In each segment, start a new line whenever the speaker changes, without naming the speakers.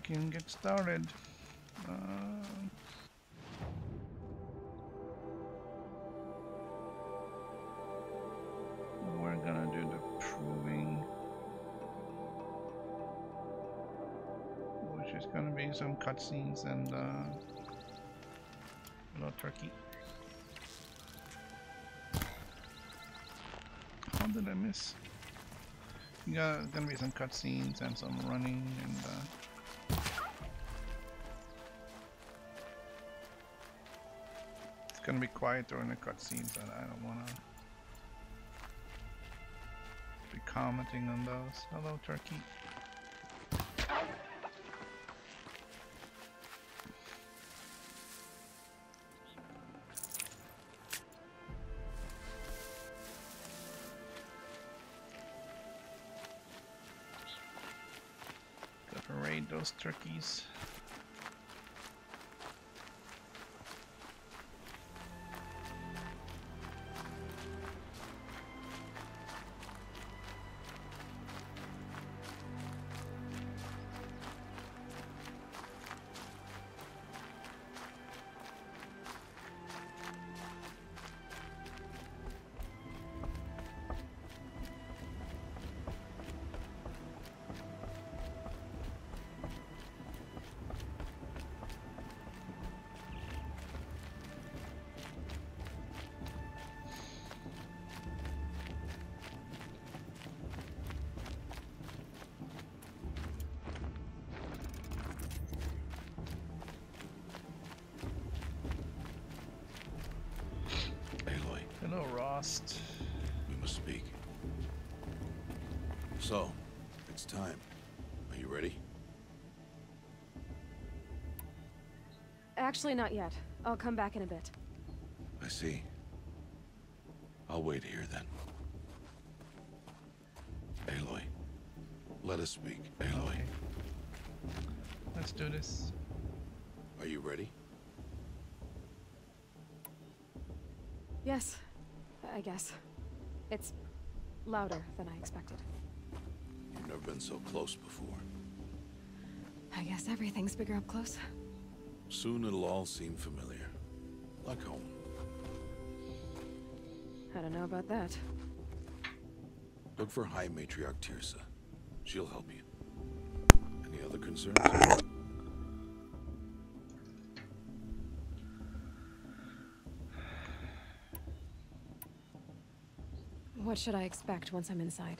can get started. We're gonna do the proving, which is gonna be some cutscenes and little turkey. How did I miss? Gonna be some cutscenes and some running and it's gonna be quiet during the cutscenes, and I don't wanna be commenting on those. Hello, turkey. Raid those turkeys. Hello, Rost.
We must speak. So, it's time. Are you ready?
Actually, not yet. I'll come back in a bit.
I see. I'll wait here then. Aloy, let us speak. Aloy.
Okay. Let's do this.
Are you ready?
Yes, I guess. It's louder than I expected.
You've never been so close before.
I guess everything's bigger up close.
Soon it'll all seem familiar. Like home.
I don't know about that.
Look for High Matriarch Tirsa. She'll help you. Any other concerns?
What should I expect once I'm inside?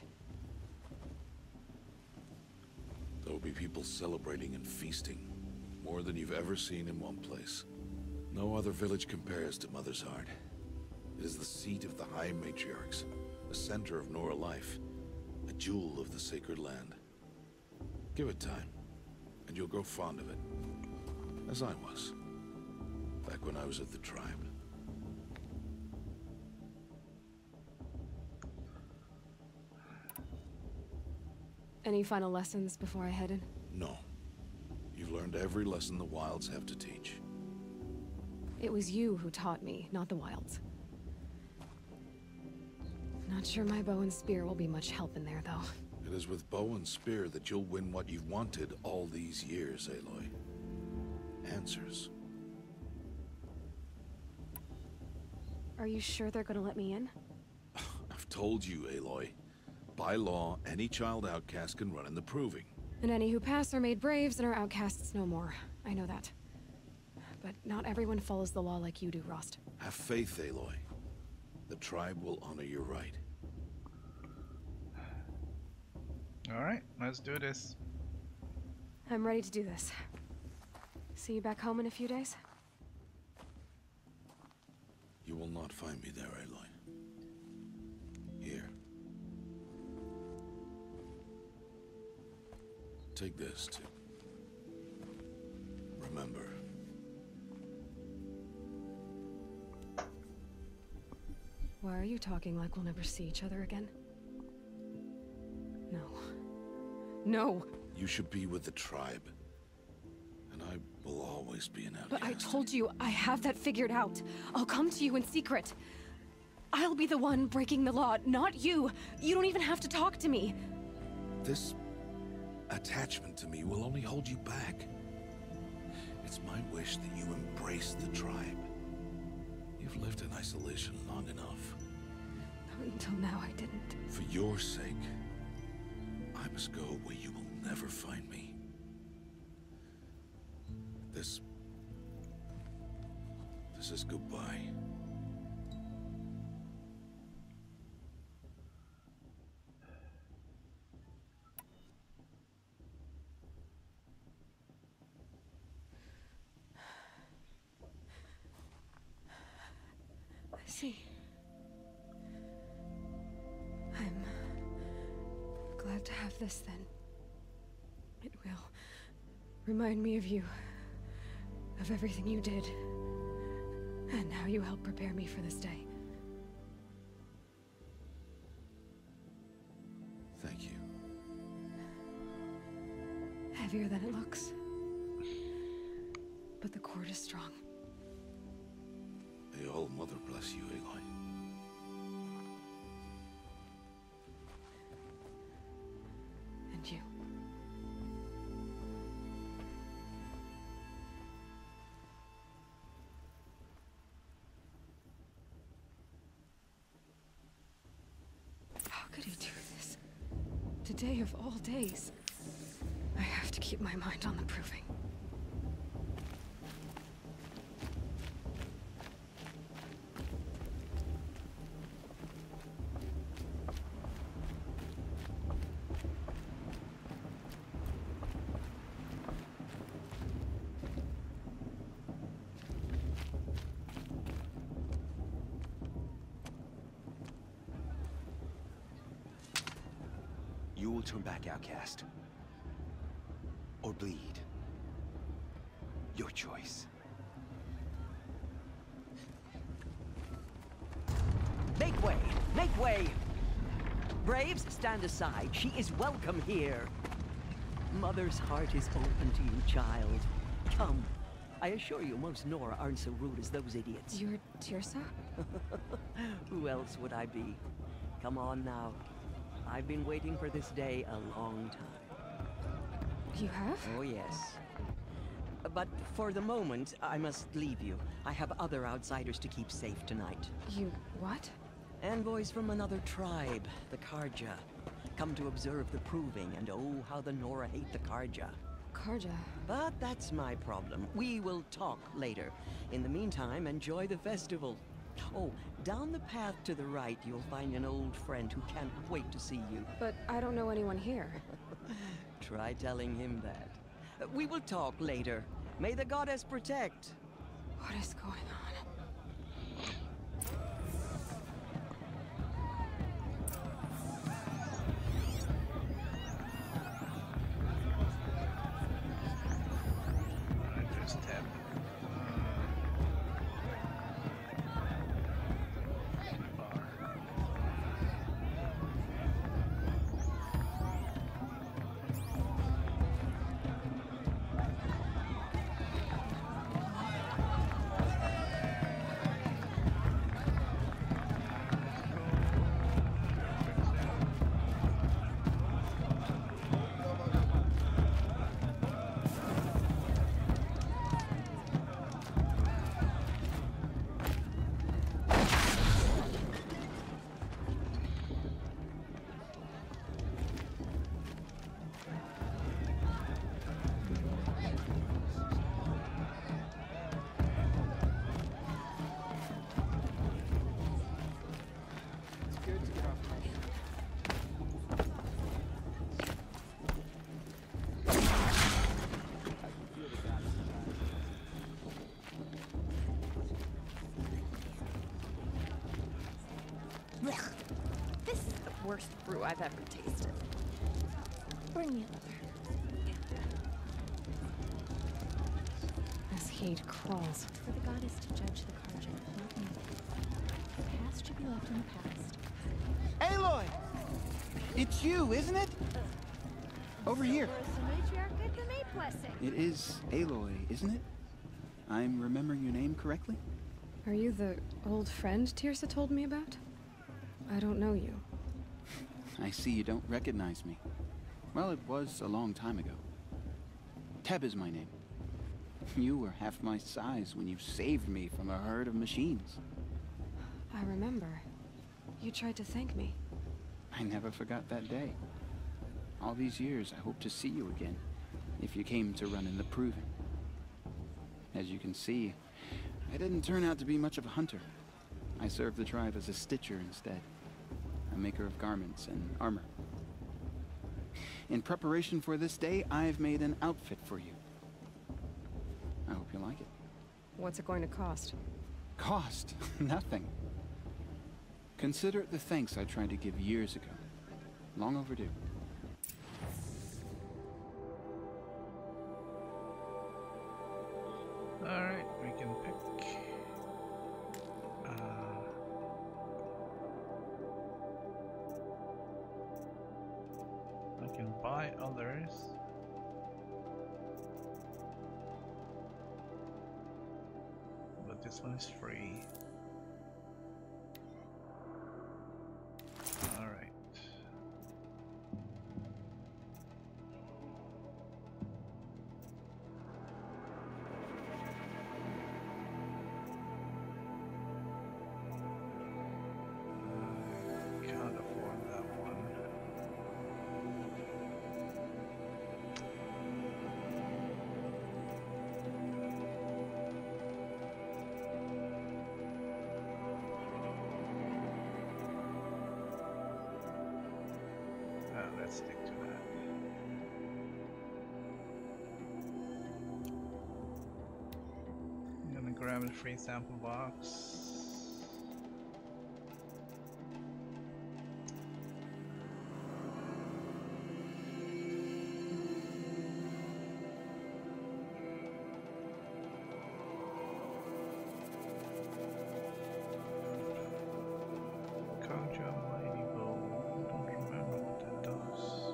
There will be people celebrating and feasting. More than you've ever seen in one place. No other village compares to Mother's Heart. It is the seat of the High Matriarchs, the center of Nora life, a jewel of the sacred land. Give it time, and you'll grow fond of it. As I was, back when I was at the tribe.
Any final lessons before I head in?
No. You've learned every lesson the wilds have to teach.
It was you who taught me, not the wilds. Not sure my bow and spear will be much help in there, though.
It is with bow and spear that you'll win what you've wanted all these years, Aloy. Answers.
Are you sure they're gonna let me in?
I've told you, Aloy. By law, any child outcast can run in the proving.
And any who pass are made braves and are outcasts no more. I know that. But not everyone follows the law like you do, Rost.
Have faith, Aloy. The tribe will honor your right.
Alright, let's do this.
I'm ready to do this. See you back home in a few days?
You will not find me there, Aloy. Here. Take this, too. Remember.
Why are you talking like we'll never see each other again? No. No!
You should be with the tribe. And I will always be an outcast.
But I told you, I have that figured out. I'll come to you in secret. I'll be the one breaking the law, not you. You don't even have to talk to me.
This attachment to me will only hold you back. It's my wish that you embrace the tribe. You've lived in isolation long enough.
Until now, I didn't.
For your sake, I must go where you will never find me. This is goodbye.
I see. I'm glad to have this then. It will remind me of you, of everything you did, and how you helped prepare me for this day.
Thank you.
Heavier than it looks. But the cord is strong.
May all Mother bless you, Aloy.
And you. How could he do this? Today of all days. I have to keep my mind on the proving.
You will turn back, outcast. Or bleed. Your choice.
Make way! Make way! Braves, stand aside. She is welcome here. Mother's heart is open to you, child. Come. I assure you, most Nora aren't so rude as those idiots.
You're Tirsa?
Who else would I be? Come on now. I've been waiting for this day a long time.
You have?
Oh, yes. But for the moment, I must leave you. I have other outsiders to keep safe tonight.
You what?
Envoys from another tribe, the Karja. Come to observe the proving, and oh, how the Nora hate the Karja.
Karja?
But that's my problem. We will talk later. In the meantime, enjoy the festival. Oh, down the path to the right, you'll find an old friend who can't wait to see you.
But I don't know anyone here.
Try telling him that. We will talk later. May the goddess protect.
What is going on?
I just tapped. Bar.
Blech. This is the worst brew I've ever tasted. Bring me another.
This hate crawls.
For the goddess to judge the Karja, not me. The past should be left in the past.
Aloy! It's you, isn't it? Over here.
Matriarch, get the maid blessing.
It is Aloy, isn't it? I'm remembering your name correctly?
Are you the old friend Tirsa told me about? I don't know you.
I see you don't recognize me. Well, it was a long time ago. Teb is my name. You were half my size when you saved me from a herd of machines.
I remember. You tried to thank me.
I never forgot that day. All these years, I hope to see you again, if you came to run in the Proving. As you can see, I didn't turn out to be much of a hunter. I served the tribe as a stitcher instead, a maker of garments and armor. In preparation for this day, I've made an outfit for you. I hope you like it.
What's it going to cost?
Cost? Nothing. Consider it the thanks I tried to give years ago. Long overdue.
Alright, we can pick. I can buy others. But this one is free. Alright. Can't afford that one. Let's stick to that. I'm gonna grab a free sample box. Conjure mighty bow. Don't remember what that does.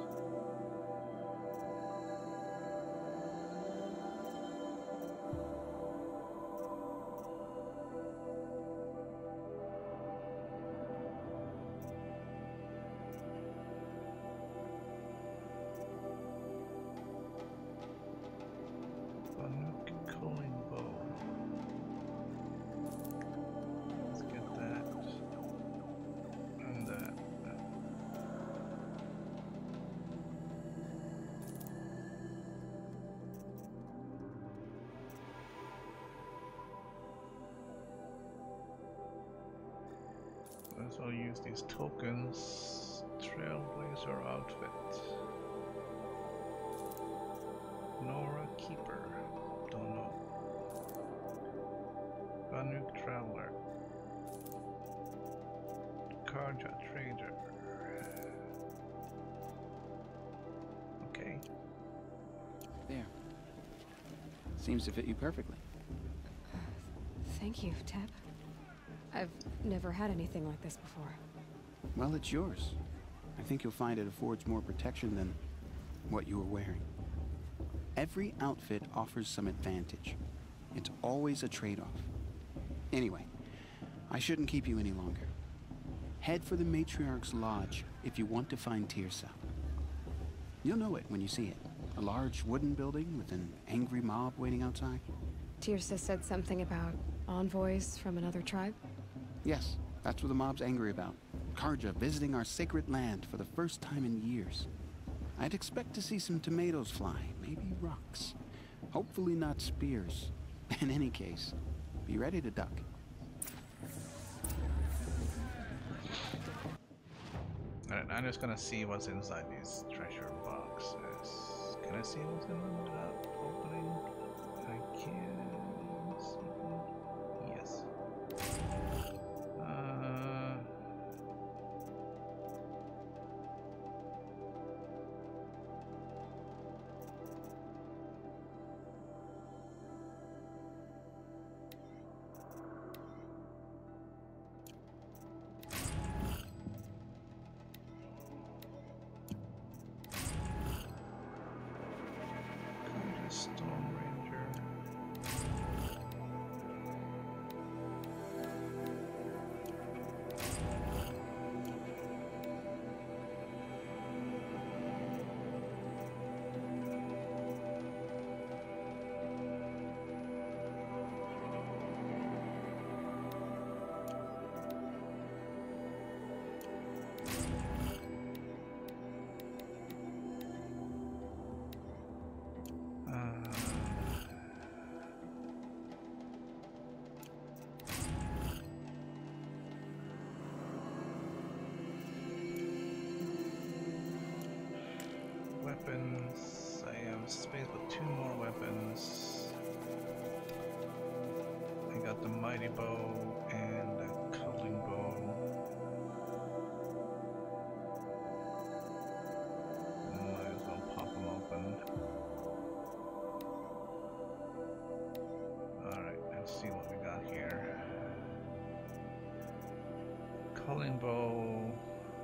Banuk cooling bow. Let's get that. And that. Let's all use these tokens. Trailblazer outfit. Nora Keeper. Don't know. Banuk Traveler. Karja Trader. Okay.
There. Seems to fit you perfectly.
Thank you, Teb. I've never had anything like this before.
Well, it's yours. I think you'll find it affords more protection than what you were wearing. Every outfit offers some advantage. It's always a trade-off. Anyway, I shouldn't keep you any longer. Head for the Matriarchs' lodge if you want to find Tirsa. You'll know it when you see it. A large wooden building with an angry mob waiting outside.
Tirsa said something about envoys from another tribe?
Yes, that's what the mob's angry about. Karja visiting our sacred land for the first time in years. I'd expect to see some tomatoes fly, maybe rocks. Hopefully not spears. In any case, be ready to duck.
Alright, I'm just gonna see what's inside these treasure boxes. Can I see what's in them without opening? I can see. Yes. got the mighty bow and the culling bow. Might as well pop them open. Alright, let's see what we got here. Culling bow.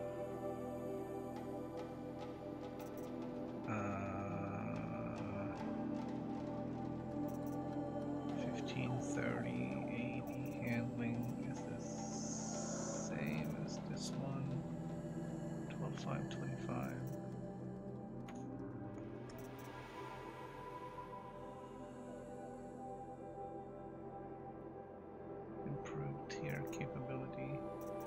30, 80 handling is the same as this one. 12, 5, 25. Improved tier capability.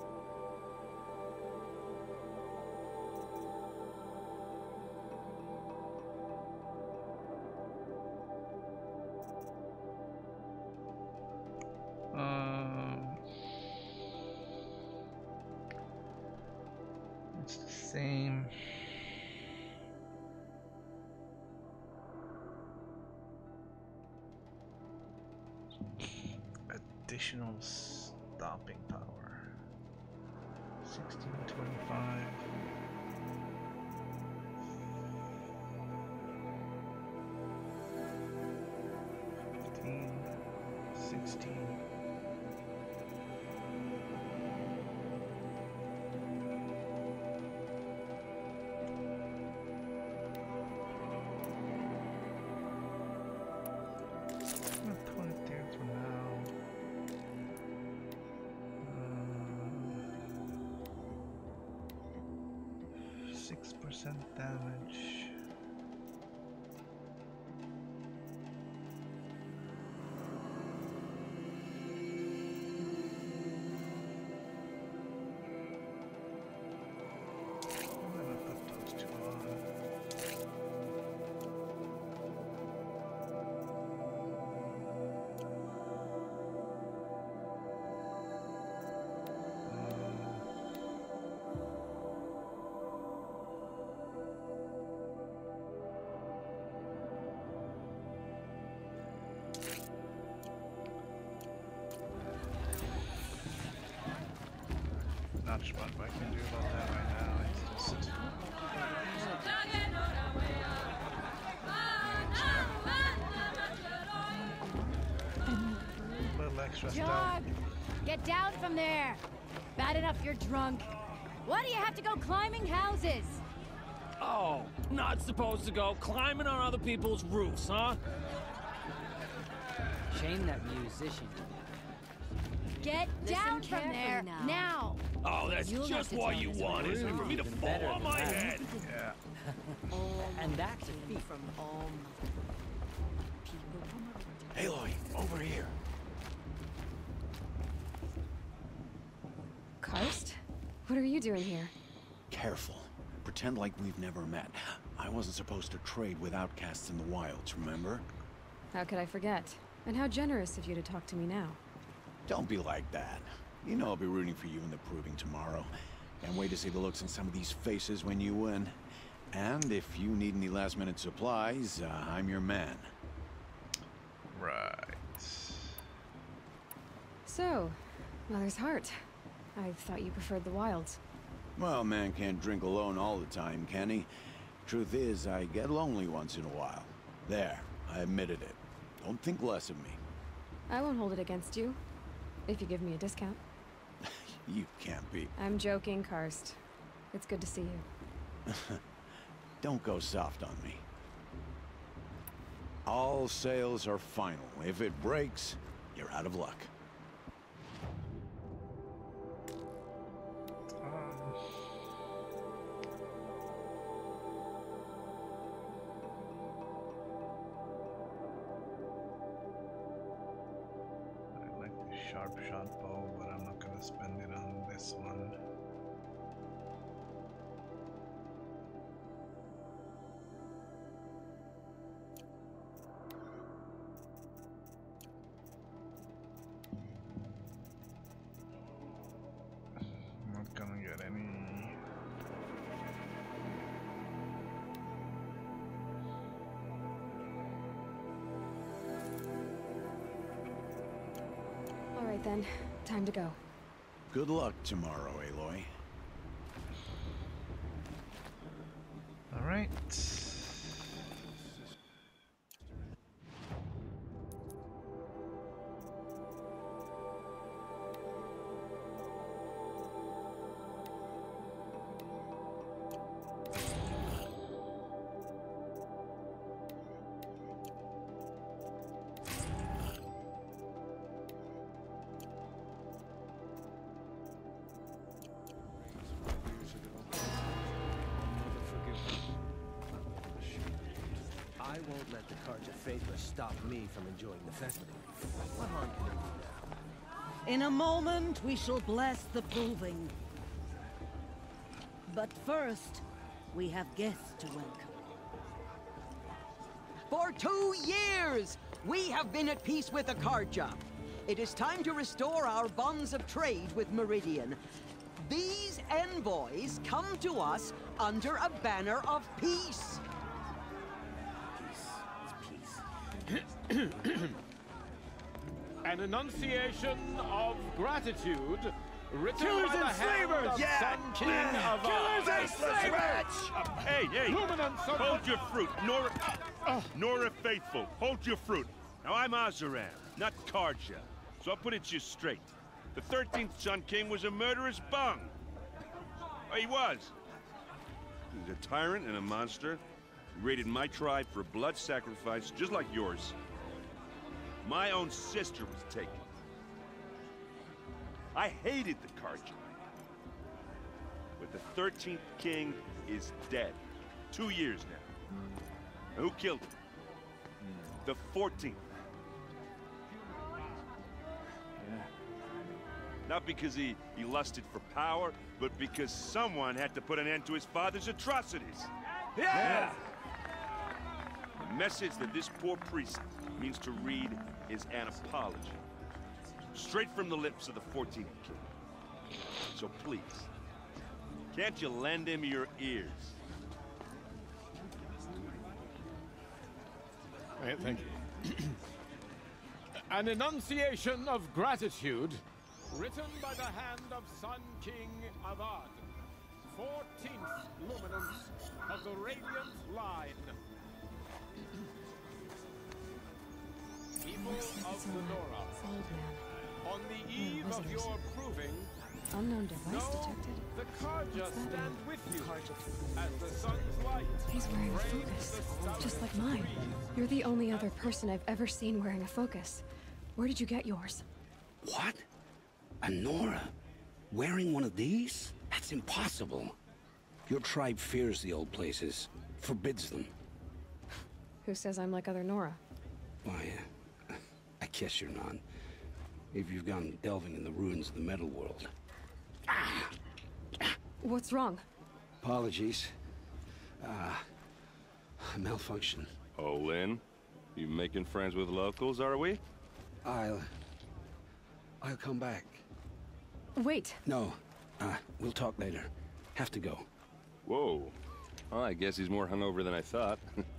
It's the same. Additional stopping power. 1625. 15, 16. Damage. I'm gonna put those two on. Not much I can do about that right now. It's just a little extra stuff.
Jog! Get down from there! Bad enough you're drunk. Why do you have to go climbing houses?
Oh, not supposed to go climbing on other people's roofs, huh?
Shame that musician.
Get down from there, now!
Oh, that's just what you want, isn't it? For me to fall on my head?
Yeah.
And that's a feat.
From all people.
Aloy, over here.
Karst? What are you doing here?
Careful. Pretend like we've never met. I wasn't supposed to trade with outcasts in the wilds, remember?
How could I forget? And how generous of you to talk to me now.
Don't be like that. You know I'll be rooting for you in the proving tomorrow. Can't wait to see the looks on some of these faces when you win. And if you need any last-minute supplies, I'm your man.
Right.
So, Mother's Heart. I thought you preferred the wilds.
Well, man can't drink alone all the time, can he? Truth is, I get lonely once in a while. There, I admitted it. Don't think less of me.
I won't hold it against you, if you give me a discount.
You can't be.
I'm joking, Karst. It's good to see you.
Don't go soft on me. All sales are final. If it breaks, you're out of luck.
I like the sharp shot bow, but I'm not gonna spend it on this one. I'm not gonna get any.
right then. Time to go.
Good luck tomorrow, Aloy.
All right.
I won't let the Carja Faithless stop me from enjoying the festival. What harm can it do now?
In a moment, we shall bless the proving. But first, we have guests to welcome.
For 2 years, we have been at peace with the Carja. It is time to restore our bonds of trade with Meridian. These envoys come to us under a banner of peace.
An enunciation of gratitude written
Killers
by the
and
hand
slavers!
of
Yeah!
Sun King of
Killers and slavers!
Hey, hey!
Luminance of
Hold your fruit, Nora Faithful. Hold your fruit. Now I'm Azaran, not Karja, so I'll put it to you straight. The 13th Sun King was a murderous bung. Oh, he was. He was a tyrant and a monster. He raided my tribe for a blood sacrifice, just like yours. My own sister was taken. I hated the Karja. But the 13th king is dead. 2 years now. And who killed him? The 14th. Not because he lusted for power, but because someone had to put an end to his father's atrocities.
Yeah!
The message that this poor priest means to read is an apology. Straight from the lips of the 14th king. So please, can't you lend him your ears?
Thank you. An enunciation of gratitude written by the hand of Sun King Avad, 14th luminance of the Radiant Line. People of the Nora,
Old man.
on the eve of
visitors.
your proving,
Unknown device
know
detected.
the Karja
What's that
stand
mean?
with you as the sun's light.
He's wearing a
frames
focus,
the south
just like mine.
breeze.
You're the only other person I've ever seen wearing a focus. Where did you get yours?
What? A Nora? Wearing one of these? That's impossible. Your tribe fears the old places, forbids them.
Who says I'm like other Nora?
Why, I guess you're not. If you've gone delving in the ruins of the metal world.
What's wrong?
Apologies. Malfunction.
Oh, Lynn, you making friends with locals, are we?
I'll come back.
Wait.
No, we'll talk later. Have to go.
Whoa. Well, I guess he's more hungover than I thought.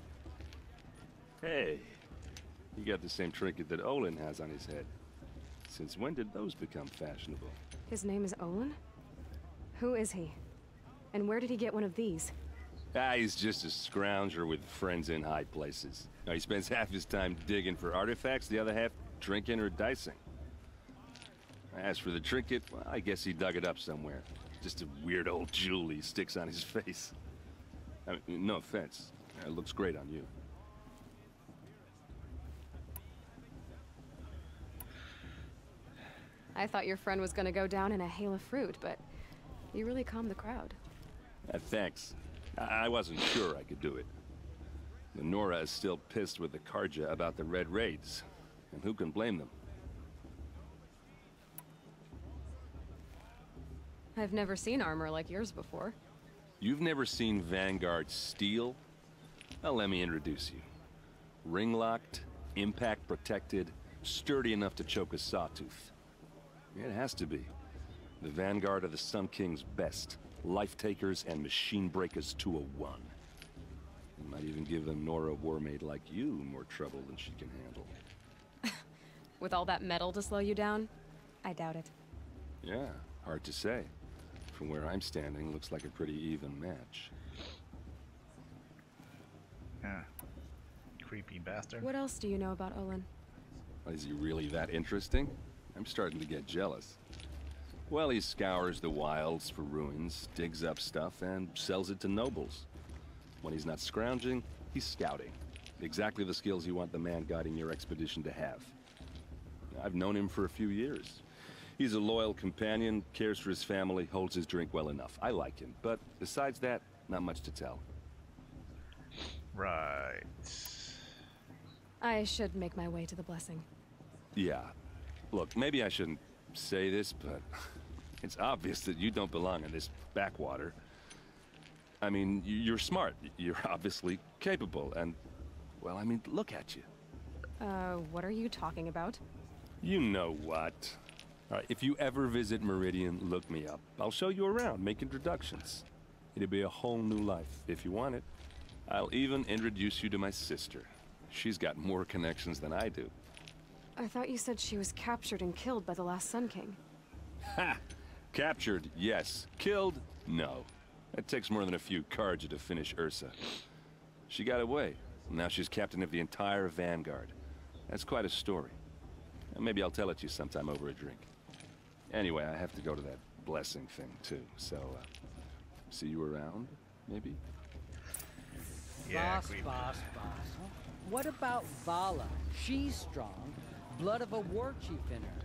Hey, you got the same trinket that Olin has on his head. Since when did those become fashionable?
His name is Olin? Who is he? And where did he get one of these?
He's just a scrounger with friends in high places. He spends half his time digging for artifacts, the other half drinking or dicing. As for the trinket, well, I guess he dug it up somewhere. Just a weird old jewel he sticks on his face. I mean, no offense. It looks great on you.
I thought your friend was gonna go down in a hail of fruit, but you really calmed the crowd.
Thanks. I wasn't sure I could do it. The Nora is still pissed with the Karja about the Red Raids. And who can blame them?
I've never seen armor like yours before.
You've never seen Vanguard steel? Well, let me introduce you. Ring-locked, impact-protected, sturdy enough to choke a sawtooth. It has to be. The Vanguard of the Sun King's best. Life-takers and machine-breakers to a one. You might even give a Nora warmaid like you more trouble than she can handle.
With all that metal to slow you down? I doubt it.
Yeah, hard to say. From where I'm standing, looks like a pretty even match.
Yeah. Creepy bastard.
What else do you know about Olin?
Is he really that interesting? I'm starting to get jealous. Well, he scours the wilds for ruins, digs up stuff, and sells it to nobles. When he's not scrounging, he's scouting. Exactly the skills you want the man guiding your expedition to have. I've known him for a few years. He's a loyal companion, cares for his family, holds his drink well enough. I like him, but besides that, not much to tell.
Right.
I should make my way to the blessing.
Yeah. Look, maybe I shouldn't say this, but it's obvious that you don't belong in this backwater. I mean, you're smart. You're obviously capable, and, well, I mean, look at you.
What are you talking about?
You know what. All right, if you ever visit Meridian, look me up. I'll show you around, make introductions. It'll be a whole new life, if you want it. I'll even introduce you to my sister. She's got more connections than I do.
I thought you said she was captured and killed by the last Sun King.
Ha! Captured, yes. Killed, no. It takes more than a few Carja to finish Ursa. She got away. Now she's captain of the entire Vanguard. That's quite a story. Maybe I'll tell it to you sometime over a drink. Anyway, I have to go to that blessing thing, too. So, see you around, maybe?
Yeah,
boss. What about Vala? She's strong. Blood of a war chief in her.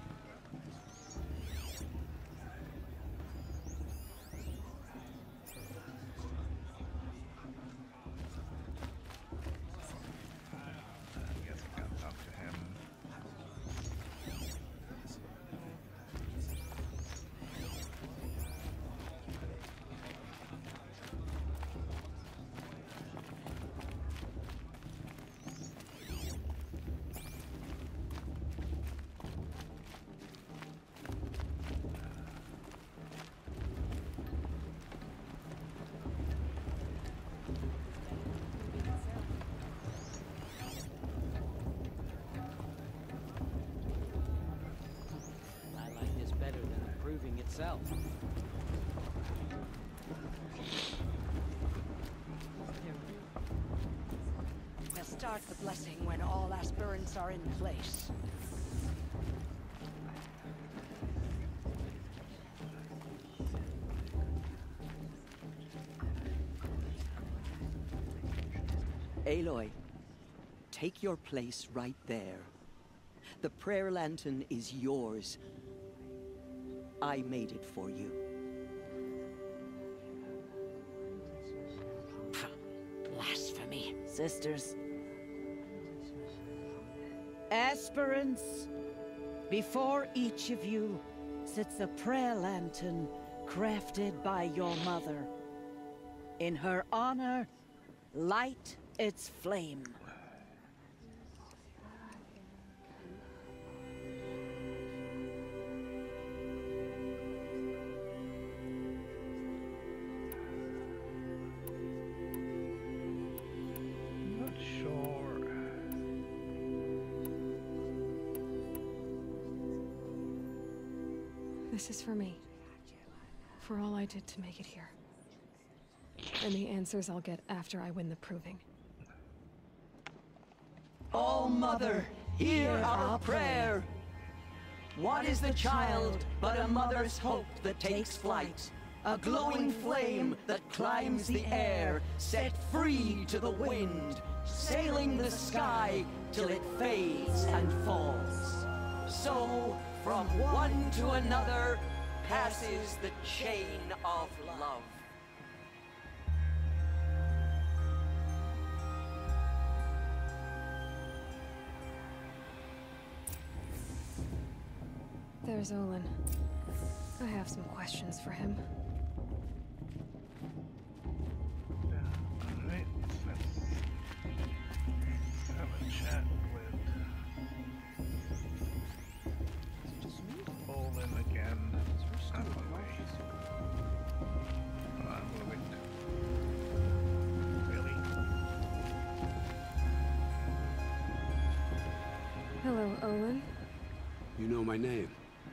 Itself.
We'll start the blessing when all aspirants are in place.
Aloy, take your place right there. The prayer lantern is yours. I made it for you.
Blasphemy. Sisters. Aspirants, before each of you sits a prayer lantern crafted by your mother. In her honor, light its flame.
This is for me. For all I did to make it here. And the answers I'll get after I win the proving.
Oh, Mother, hear our prayer. What is the child but a mother's hope that takes flight? A glowing flame that climbs the air, set free to the wind, sailing the sky till it fades and falls. So, from one to another passes the chain of love.
There's Olin. I have some questions for him.
Alright, let's have a chat with Olin again. Out of my way. Come on, move it. Really?
Hello, Olin.
You know my name.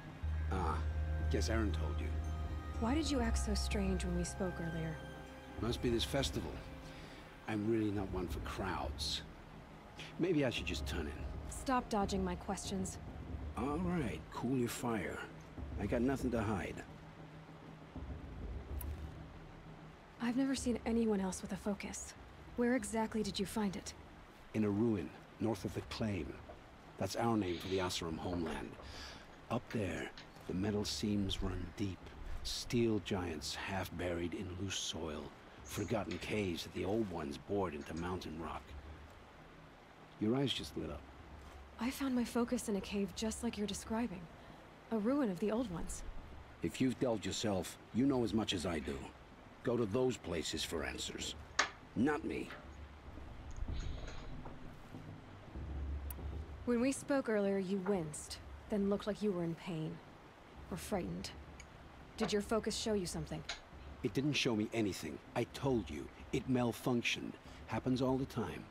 Guess Aaron told you.
Why did you act so strange when we spoke earlier?
Must be this festival. I'm really not one for crowds. Maybe I should just turn in.
Stop dodging my questions.
All right, cool your fire. I got nothing to hide.
I've never seen anyone else with a focus. Where exactly did you find it?
In a ruin, north of the Claim. That's our name for the Asuram homeland. Up there, the metal seams run deep. Steel giants half buried in loose soil. Forgotten caves that the old ones bored into mountain rock. Your eyes just lit up.
I found my focus in a cave just like you're describing. A ruin of the old ones.
If you've delved yourself, you know as much as I do. Go to those places for answers. Not me.
When we spoke earlier, you winced, then looked like you were in pain. Or frightened. Did your focus show you something?
It didn't show me anything. I told you. It malfunctioned. Happens all the time.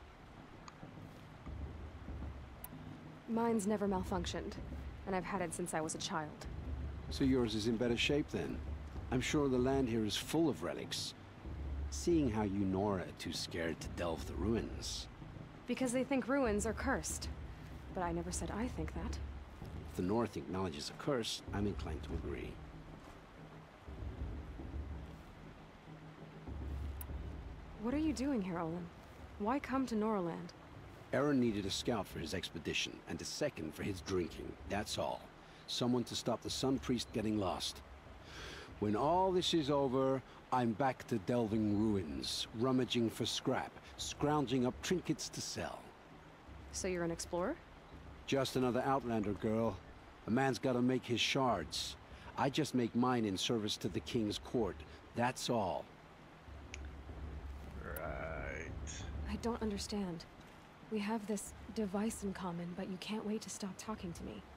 Mine's never malfunctioned, and I've had it since I was a child.
So yours is in better shape then. I'm sure the land here is full of relics. Seeing how you Nora are too scared to delve the ruins.
Because they think ruins are cursed. But I never said I think that.
If the North acknowledges a curse, I'm inclined to agree.
What are you doing here, Olin? Why come to Noraland?
Aaron needed a scout for his expedition, and a second for his drinking. That's all. Someone to stop the Sun Priest getting lost. When all this is over, I'm back to delving ruins, rummaging for scrap, scrounging up trinkets to sell.
So you're an explorer?
Just another Outlander, girl. A man's gotta make his shards. I just make mine in service to the King's court. That's all.
Right.
I don't understand. We have this device in common, but you can't wait to stop talking to me.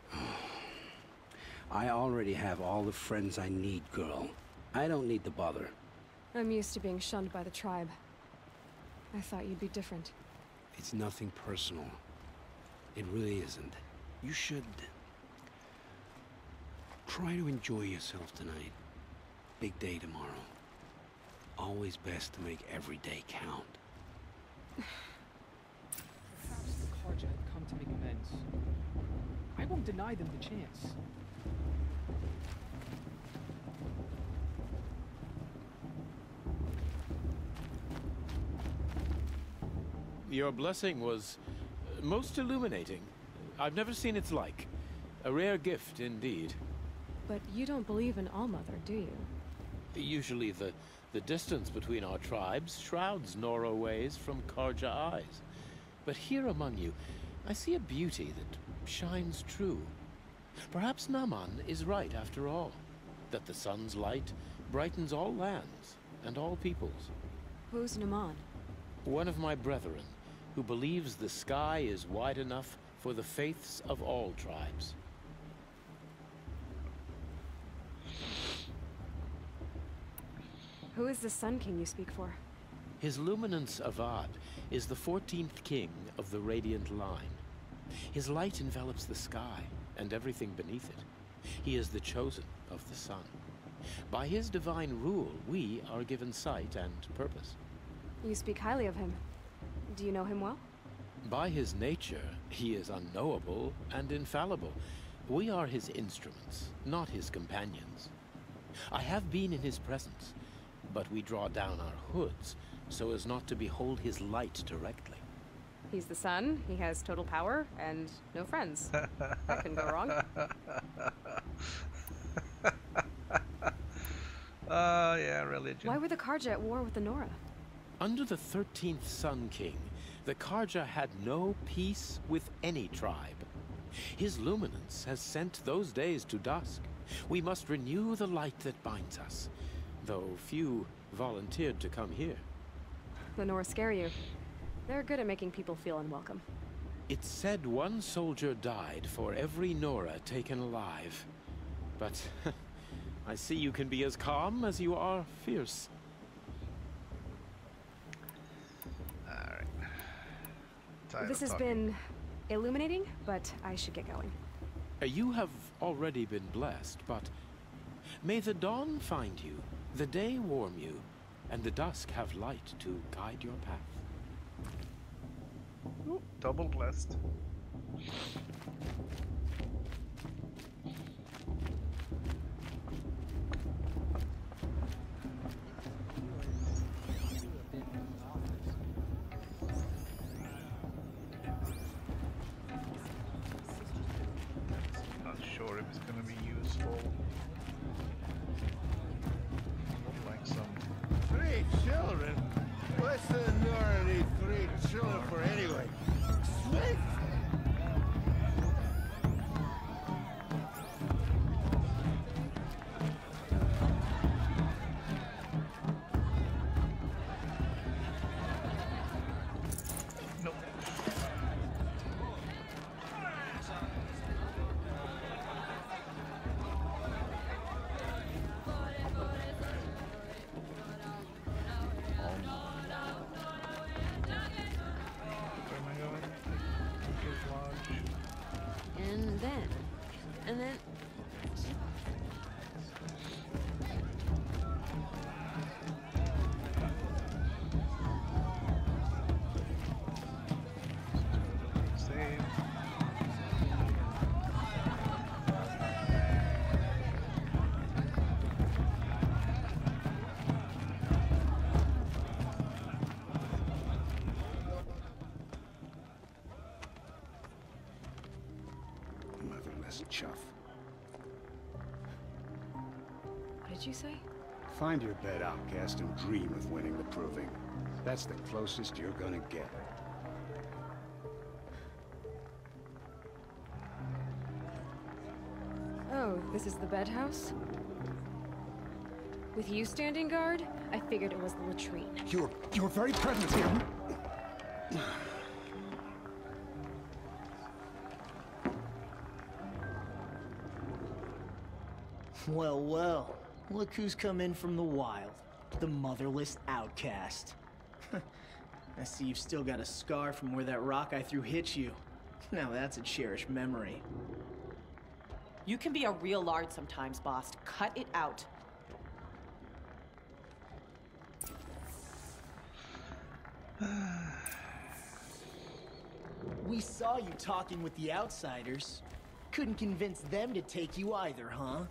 I already have all the friends I need, girl. I don't need the bother.
I'm used to being shunned by the tribe. I thought you'd be different.
It's nothing personal. It really isn't. You should try to enjoy yourself tonight. Big day tomorrow. Always best to make every day count.
Perhaps the Carja have come to make amends. I won't deny them the chance.
Your blessing was most illuminating. I've never seen its like. A rare gift indeed.
But you don't believe in Allmother, do you?
Usually the distance between our tribes shrouds Nora ways from Carja eyes. But here among you, I see a beauty that shines true. Perhaps Naman is right after all, that the sun's light brightens all lands and all peoples.
Who's Naman?
One of my brethren, who believes the sky is wide enough for the faiths of all tribes.
Who is the Sun King you speak for?
His Luminance Avad is the 14th king of the Radiant Line. His light envelops the sky and everything beneath it. He is the chosen of the sun. By his divine rule, we are given sight and purpose.
You speak highly of him. Do you know him well?
By his nature, he is unknowable and infallible. We are his instruments, not his companions. I have been in his presence, but we draw down our hoods so as not to behold his light directly.
He's the sun, he has total power, and no friends. That couldn't go wrong.
Yeah, religion.
Why were the Carja at war with the Nora?
Under the 13th Sun King, the Carja had no peace with any tribe. His luminance has sent those days to dusk. We must renew the light that binds us, though few volunteered to come here.
The Nora scare you. They're good at making people feel unwelcome.
It's said one soldier died for every Nora taken alive. But I see you can be as calm as you are fierce.
This has been illuminating, but I should get going.
You have
already been blessed, but may the dawn find you, the day warm you, and the dusk have light to guide your path.
Ooh, double blessed. Not sure if it's gonna be useful. Look like some
3 children? What's the Nora need 3 children for anyway? Smith?
Nope. Where am I going? Gift Lodge.
And then...
Save.
Motherless chuff.
What did you say?
Find your bed, outcast, and dream of winning the proving. That's the closest you're gonna get.
Oh, this is the bed house? With you standing guard, I figured it was the latrine.
Your very presence here.
Well, well. Look who's come in from the wild. The motherless outcast. I see you've still got a scar from where that rock I threw hit you. Now that's a cherished memory.
You can be a real lard sometimes, boss. Cut it out.
We saw you talking with the outsiders. Couldn't convince them to take you either, huh?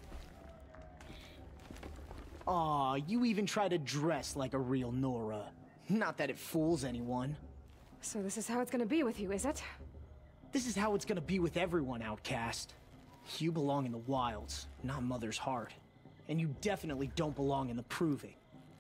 Aw, you even try to dress like a real Nora. Not that it fools anyone.
So this is how it's gonna be with you, is it?
This is how it's gonna be with everyone, outcast. You belong in the wilds, not Mother's heart. And you definitely don't belong in the proving.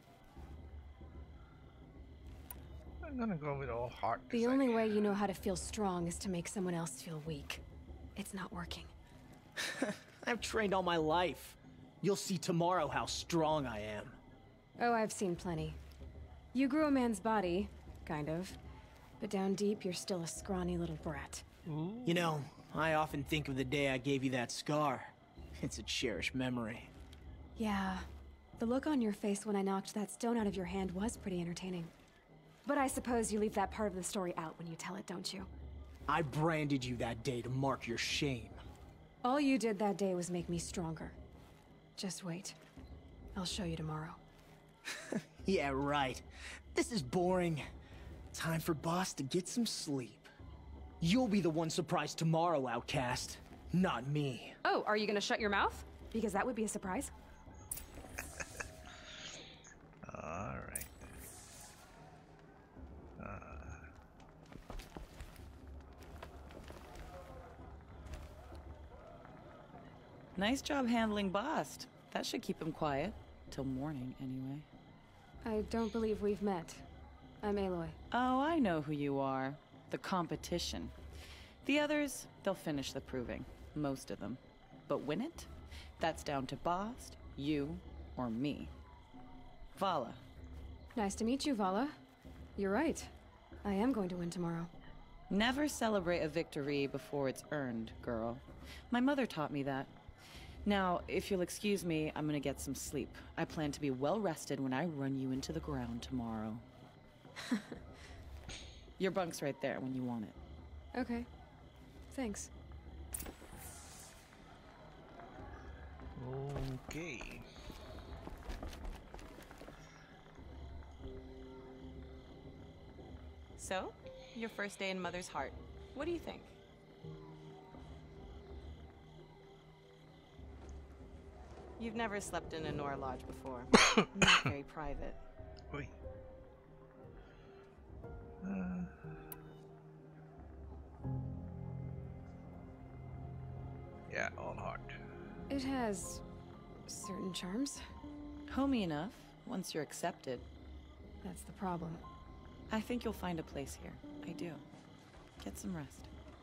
I'm gonna go with all heart.
The only way you know how to feel strong is to make someone else feel weak. It's not working.
I've trained all my life. You'll see tomorrow how strong I am.
Oh, I've seen plenty. You grew a man's body, kind of. But down deep, you're still a scrawny little brat.
You know, I often think of the day I gave you that scar. It's a cherished memory.
Yeah. The look on your face when I knocked that stone out of your hand was pretty entertaining. But I suppose you leave that part of the story out when you tell it, don't you?
I branded you that day to mark your shame.
All you did that day was make me stronger. Just wait. I'll show you tomorrow.
Yeah, right. This is boring. Time for Boss to get some sleep. You'll be the one surprised tomorrow, outcast. Not me.
Oh, are you gonna shut your mouth? Because that would be a surprise.
Alright.
Nice job handling Bast. That should keep him quiet. Till morning, anyway.
I don't believe we've met. I'm Aloy.
Oh, I know who you are. The competition. The others, they'll finish the proving. Most of them. But win it? That's down to Bast, you, or me. Vala.
Nice to meet you, Vala. You're right. I am going to win tomorrow.
Never celebrate a victory before it's earned, girl. My mother taught me that. Now, if you'll excuse me, I'm gonna get some sleep. I plan to be well rested when I run you into the ground tomorrow. Your bunk's right there when you want it.
Okay. Thanks.
Okay.
So, your first day in Mother's Heart. What do you think? You've never slept in a Nora Lodge before. Not very private.
Oi. Yeah, all heart.
It has certain charms.
Homey enough, once you're accepted.
That's the problem.
I think you'll find a place here. I do. Get some rest.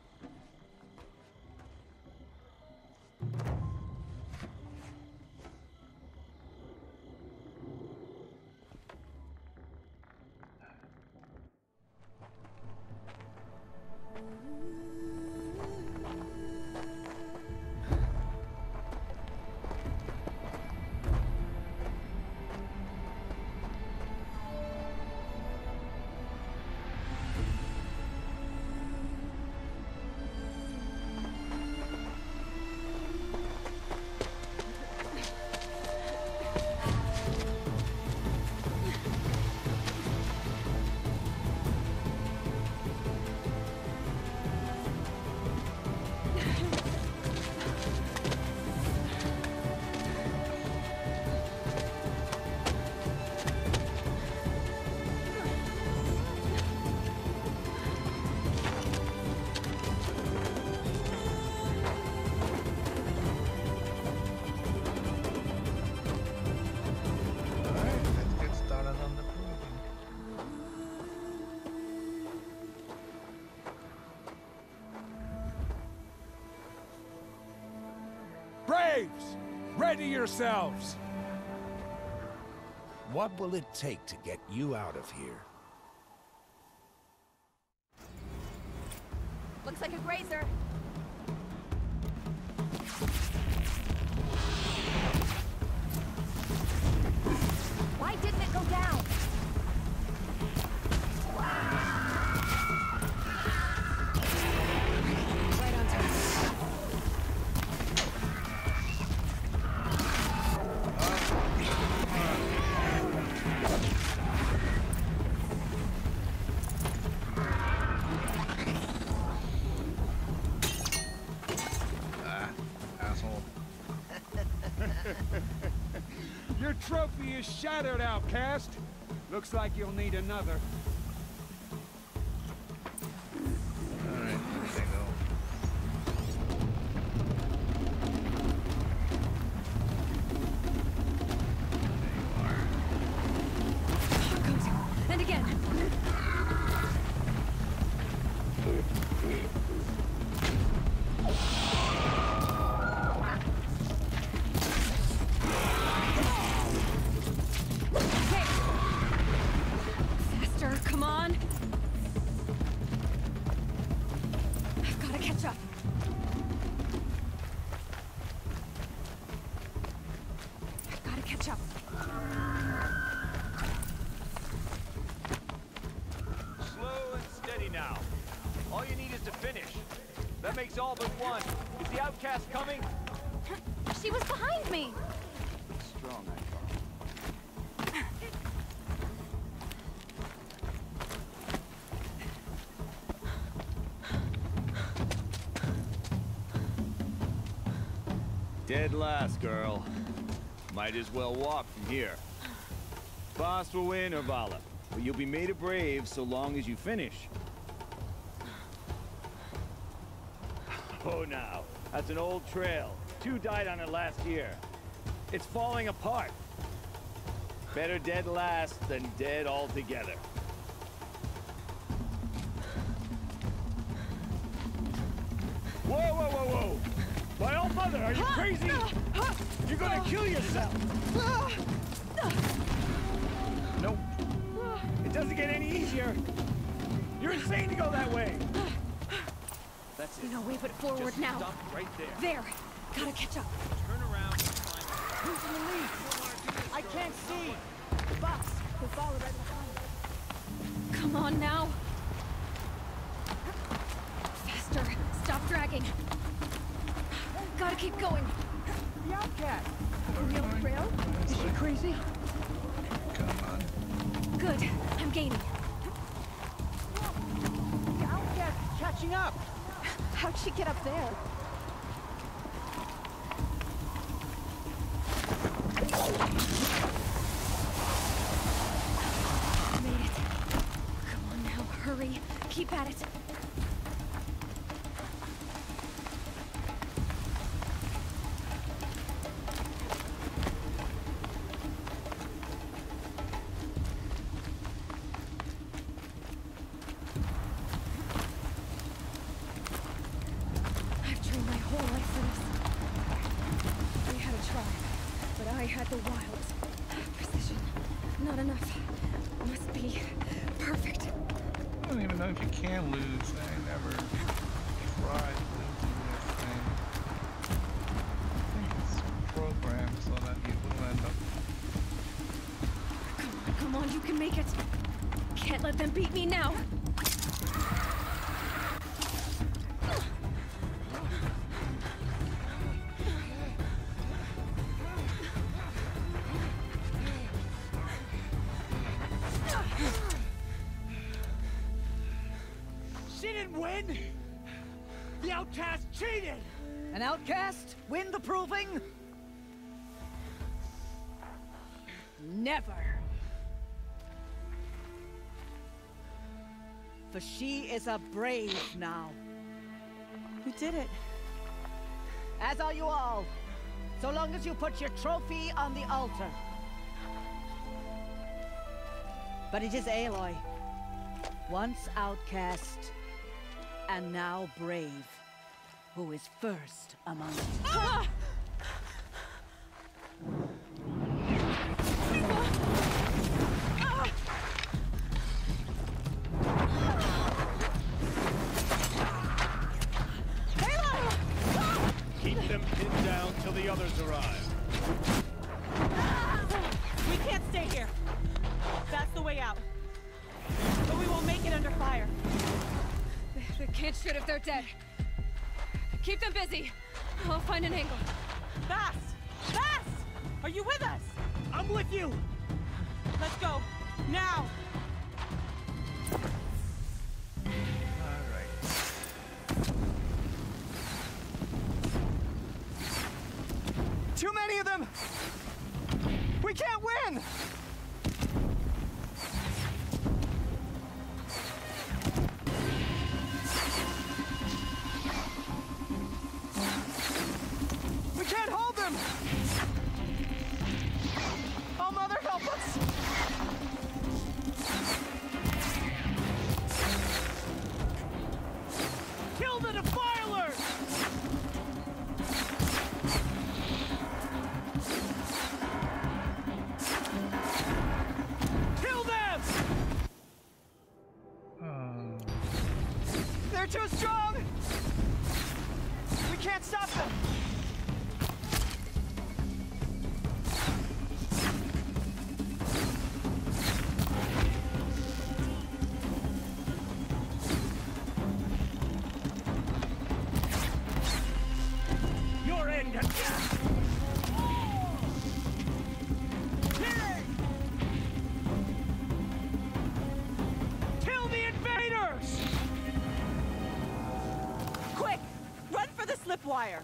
Braves! Ready yourselves! What will it take to get you out of here?
Looks like a grazer. Why didn't it go down?
Right on time.
Asshole.
Your trophy is shattered, outcast. Looks like you'll need another.
Alright, where did they go?
And again. Faster, come on. I've got to catch up. I've got to catch up.
Slow and steady now. All you need is to finish. That makes all but one. Is the outcast coming?
She was behind me.
Strong, I thought. Dead last, girl. Might as well walk from here. Boss will win, Urvala, but you'll be made a brave so long as you finish. Oh, now, that's an old trail. 2 died on it last year. It's falling apart. Better dead last than dead altogether. Whoa, whoa, whoa, whoa! My old mother, are you crazy? You're gonna kill yourself! Nope. It doesn't get any easier. You're insane to go that way. That's it.
No way but forward
Just
now.
stop right there.
There. Gotta catch up.
Turn around and climb.
Who's in the lead? I can't see. Boss, we'll follow right behind.
Come on now. Faster. Stop dragging. Gotta keep going.
The outcast.
Easy.
Come on.
Good. I'm gaining.
Outcast catching up.
How'd she get up there?
Made it. Come on now, hurry. Keep at it. I've trained my whole life for this. We had a tribe, but I had the wilds. Precision. Not enough. Must be perfect.
I don't even know if you can lose. I never tried losing this thing. I think it's programmed so that you will end up.
Come on, you can make it. Can't let them beat me now.
She didn't win! The outcast cheated! An outcast win the proving? Never. For she is a brave now.
We did it.
As are you all. So long as you put your trophy on the altar. But it is Aloy. Once outcast, and now brave, who is first among us.
Ah!
Keep them pinned down till the others arrive.
We can't stay here. That's the way out. But we won't make it under fire.
They can't shoot if they're dead. Keep them busy. I'll find an angle.
Fast! Fast! Are you with us?
I'm with you!
Let's go. Now!
Too many of them! We can't win! We can't hold them! Oh, Mother, help us!
Kill the defilers! Kill them!
They're too strong! We can't stop them!
Your end! Kill the invaders!
Quick! Run for the slipwire!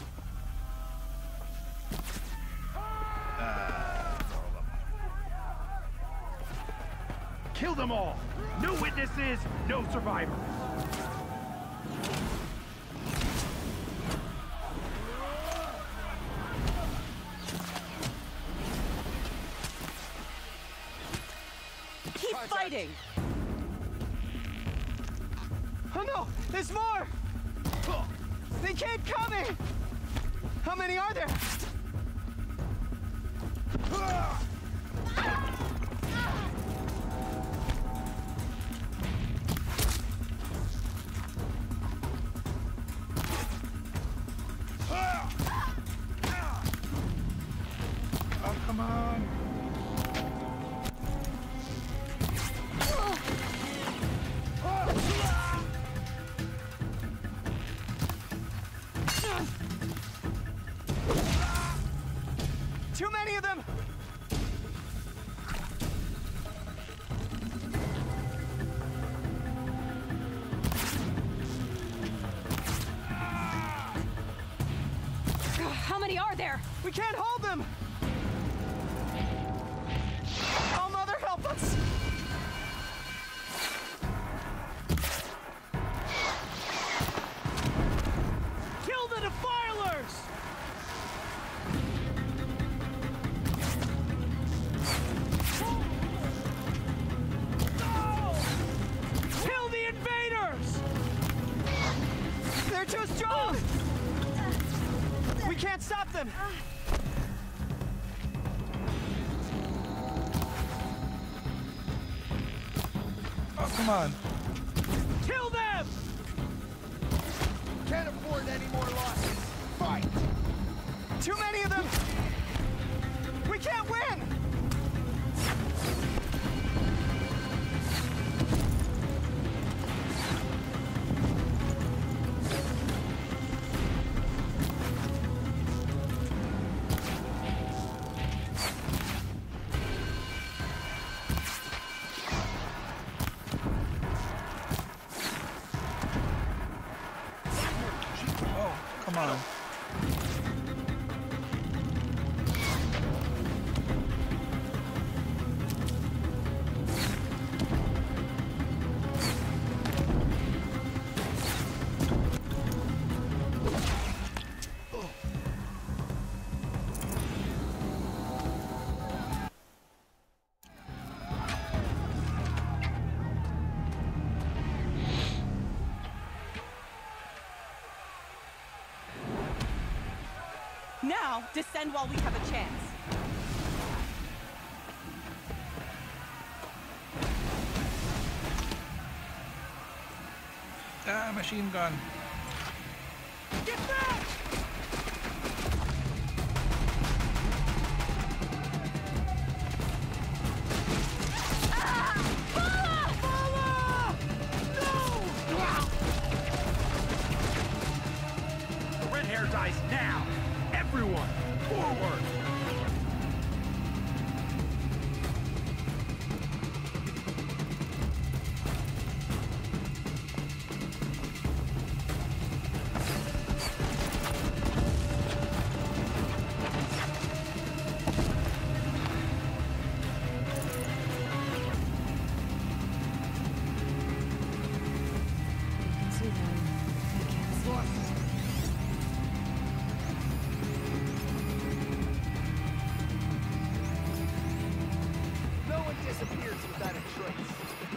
Kill them all! No witnesses, no survivors!
Keep fighting!
Oh no! There's more! They keep coming! How many are there?
Oh, come on!
Too many of them!
there!
We can't hold them! Oh, Mother, help us! Kill the defilers! No! Kill the invaders! They're too strong! We can't stop them!
Oh, come on.
Kill them! Can't afford any more losses. Fight! Too many of them! We can't win!
Come on.
Now, descend while we have a chance.
Ah, machine gun.
Get back!
The red hair dies now! Everyone, forward!
See them. I can't see.
No one disappears without a trace.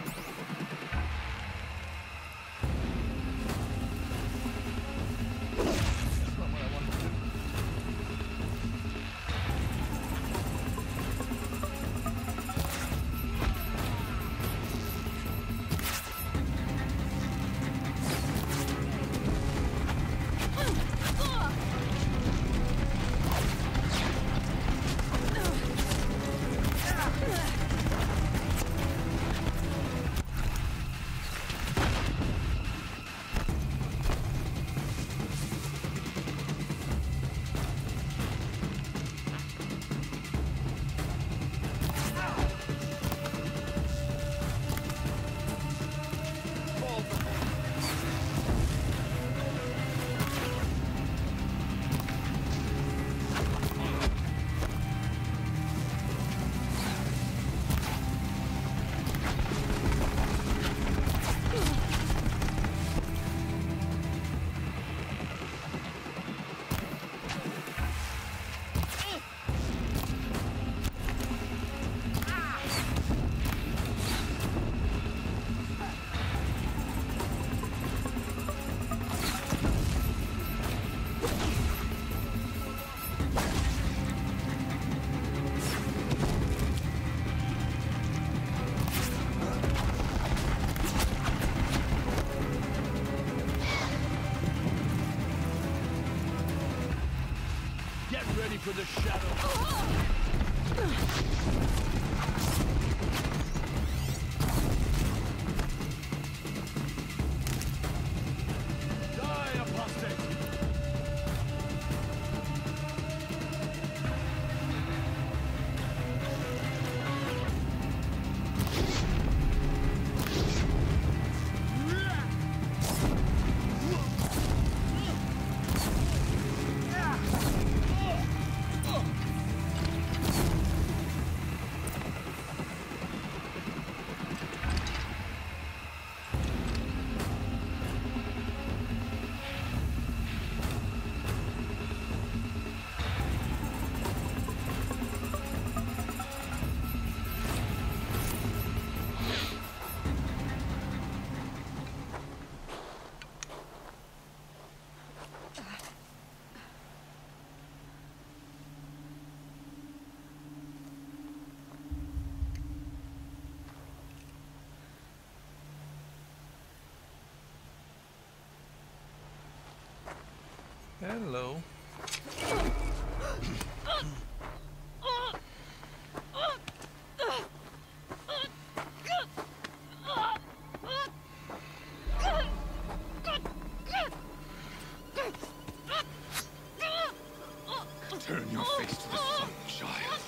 Ready for the shadow. Die, apostate!
Hello.
Turn your face to the sun, child.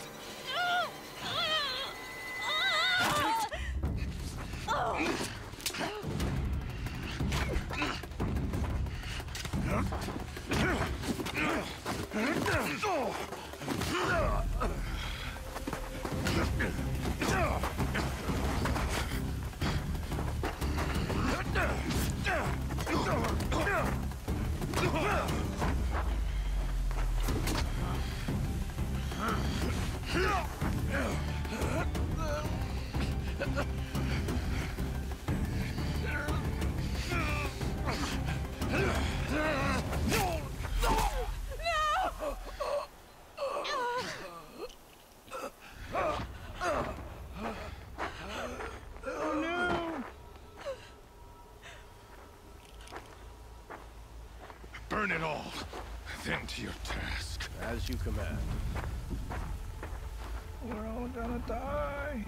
Burn it all, then to your task.
As you command.
We're all gonna die.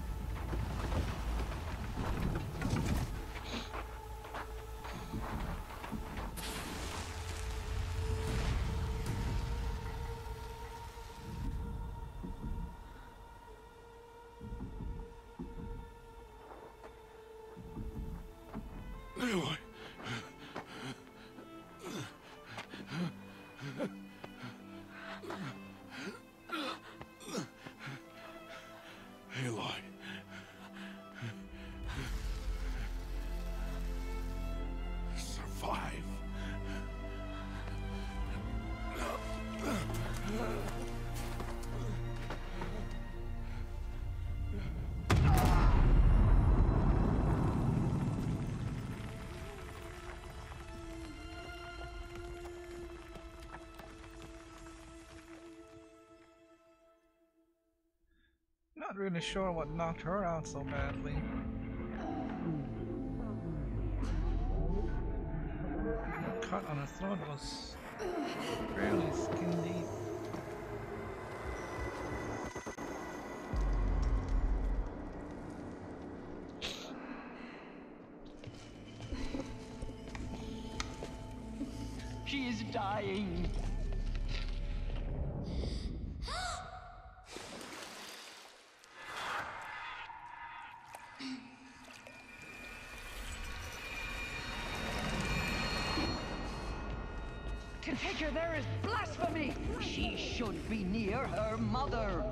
Aloy. Aloy. Survive.
Not really sure what knocked her out so badly. The cut on her throat was fairly skin deep.
She is dying. To take her there is blasphemy! She should be near her mother!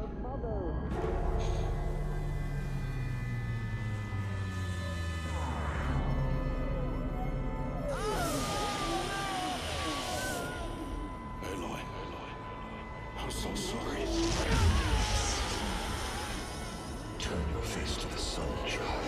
Aloy. I'm so sorry. Turn your face to the sun, child.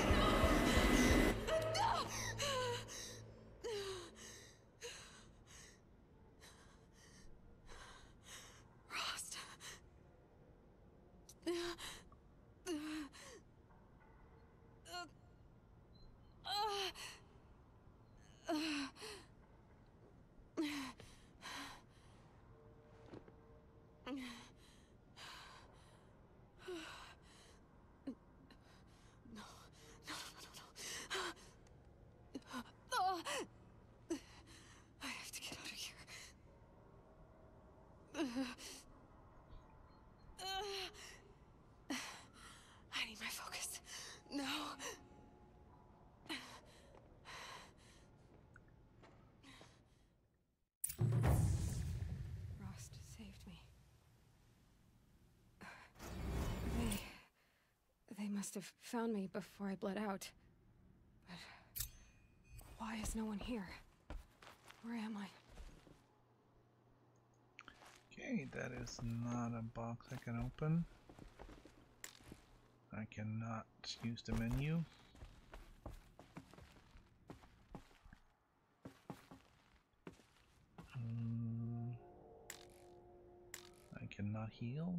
I have to get out of here. I need my focus. No. Rost saved me. They must have found me before I bled out. But why is no one here? Where am I?
Okay, that is not a box I can open. I cannot use the menu. I cannot heal.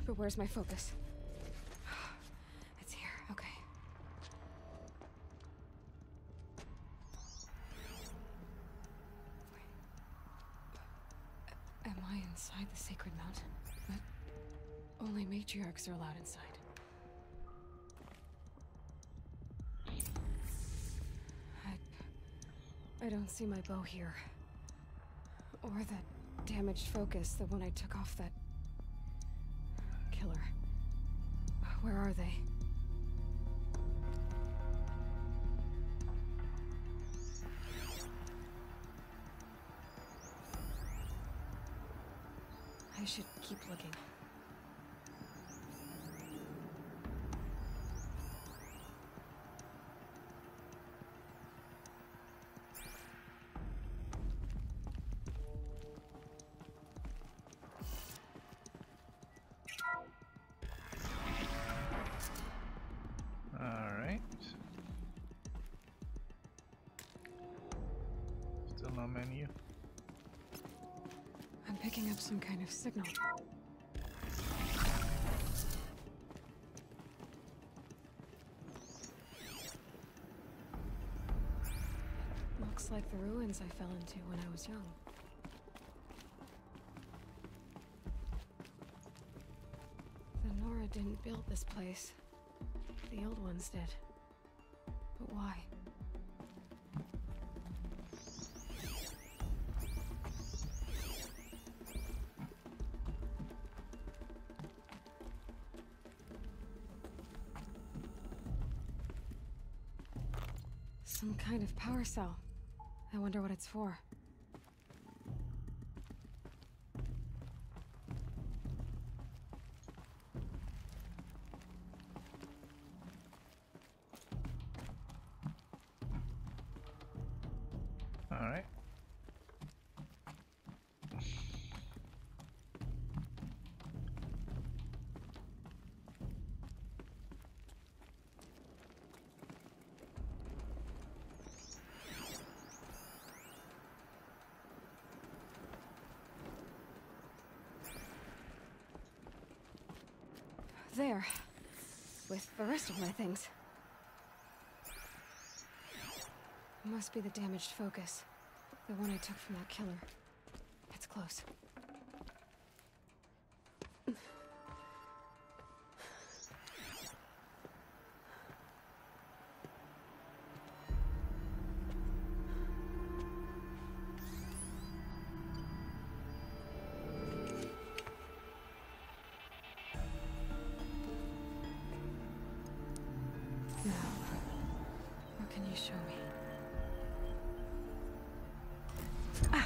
But where's my focus? It's here, okay. Am I inside the sacred mountain? But only matriarchs are allowed inside. I don't see my bow here. Or that damaged focus, the one I took off that killer. Where are they? I should keep looking.
Alright. Still no menu.
I'm picking up some kind of signal. Looks like the ruins I fell into when I was young. The Nora didn't build this place. The old ones did. But why? Some kind of power cell. I wonder what it's for.
All right.
There. With the rest of my things. Must be the damaged focus. The one I took from that killer. It's close. Now, what can you show me? Ah!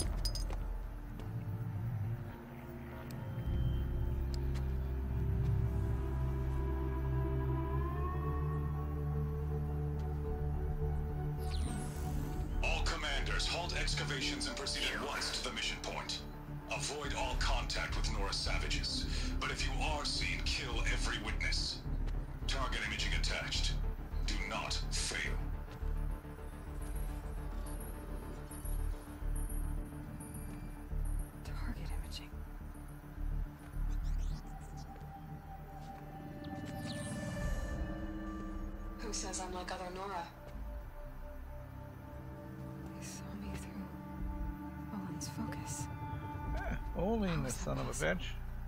All commanders, halt excavations and proceed at once to the mission point. Avoid all contact with Nora savages. But if you are seen, kill every witness. Target imaging attached. Do not fail.
Target imaging. Who says I'm like other Nora? They saw me through Owen's focus.
Olin, the son of a bitch.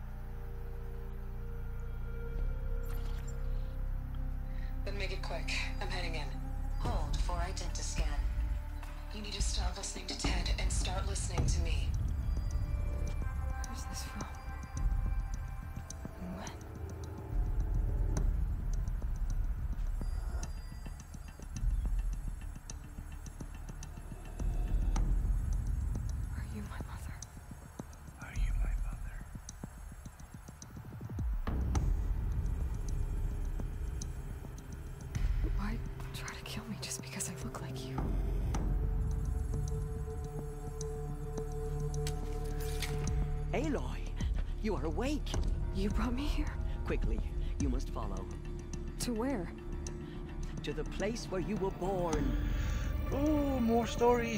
Then make it quick. I'm heading in. Hold for identiscan. You need to stop listening to Ted and start listening to me. Where's this from? And when? Are you my mother?
Are you my mother?
Why try to kill me just because I look like you?
Aloy, you are awake.
You brought me here?
Quickly, you must follow.
To where?
To the place where you were born.
Oh, more story.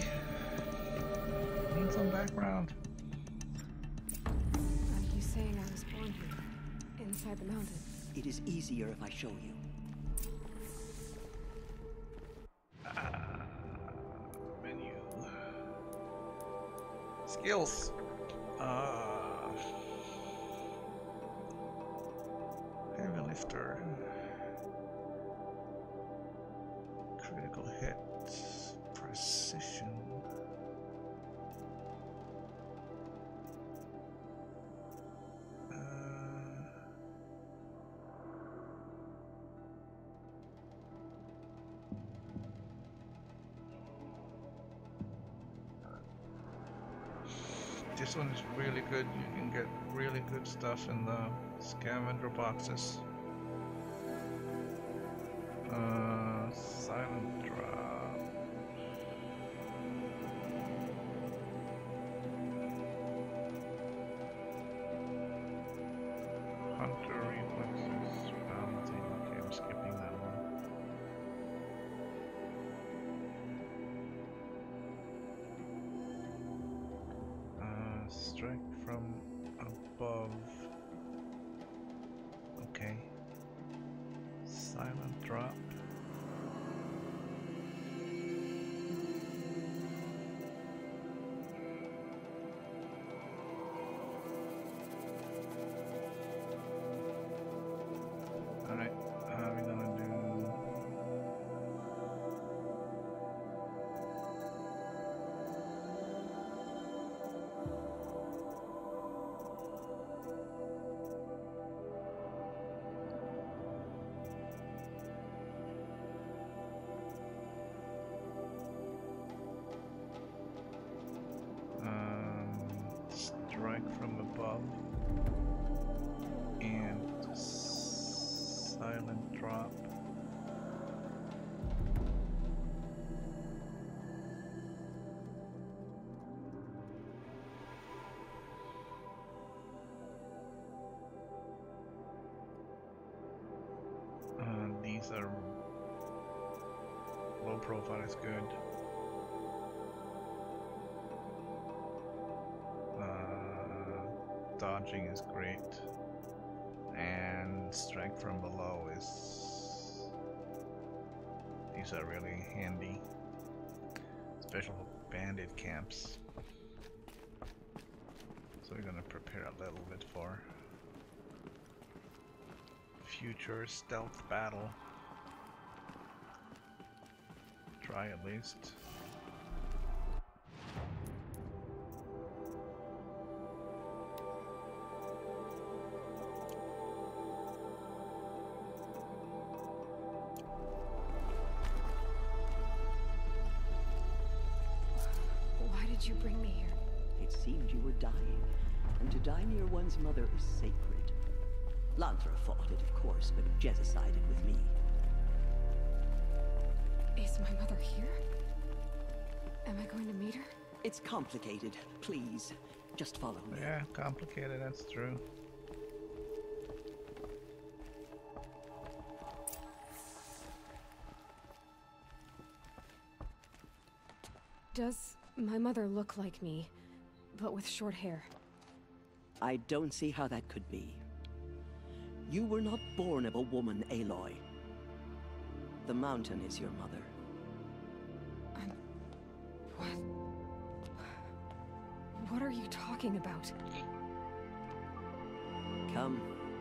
Need some background.
Are you saying I was born here? inside the mountain.
It is easier if I show you.
Menu. Skills. Heavy lifter. Critical hits. Precision. This one is really good. You can get really good stuff in the scavenger boxes. Silent drop. Hunter reflexes. Balancing. Okay, I'm skipping that one. Strike from above. Okay. Silent drop. Alright, how are we gonna do? Strike from above and silent drop. These are low profile is good. Dodging is great, and strike from below is... these are really handy, especially for bandit camps. So we're gonna prepare a little bit for future stealth battle. Try at least.
You bring me here?
It seemed you were dying, and to die near one's mother is sacred. Lantra fought it, of course, but Jezza sided with me.
Is my mother here? Am I going to meet her?
It's complicated. Please, just follow me.
Yeah, complicated, that's true.
Does my mother look like me, but with short hair?
I don't see how that could be. You were not born of a woman, Aloy. The mountain is your mother.
What are you talking about?
Come.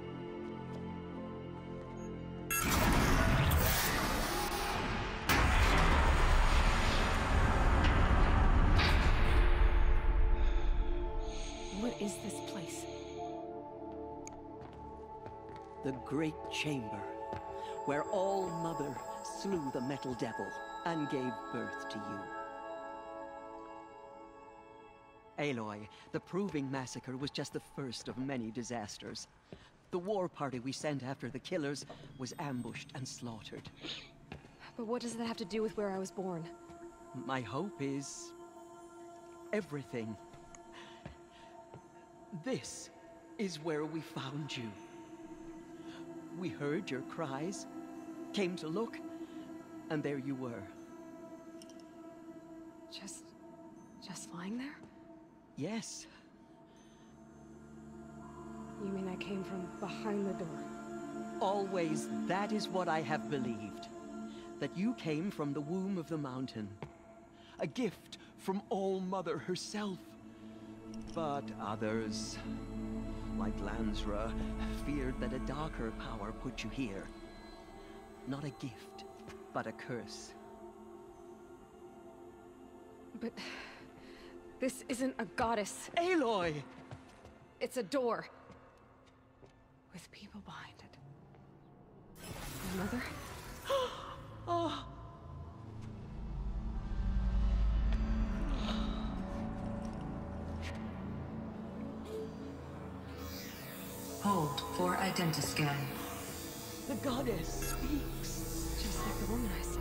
What is this place?
The Great Chamber, where All Mother slew the Metal Devil and gave birth to you. Aloy, the Proving Massacre was just the first of many disasters. The war party we sent after the killers was ambushed and slaughtered.
But what does that have to do with where I was born?
My hope is... everything. This is where we found you. We heard your cries, came to look, and there you were.
Just lying there?
Yes.
You mean I I came from behind the door.
Always, that is what I have believed. That you came from the womb of the mountain. A gift from All-Mother herself. But others, like Lansra, feared that a darker power put you here. Not a gift, but a curse.
But this isn't a goddess.
Aloy!
It's a door. With people behind it. My mother?
Oh.
Hold for identiscan.
The goddess speaks.
Just like the woman I saw.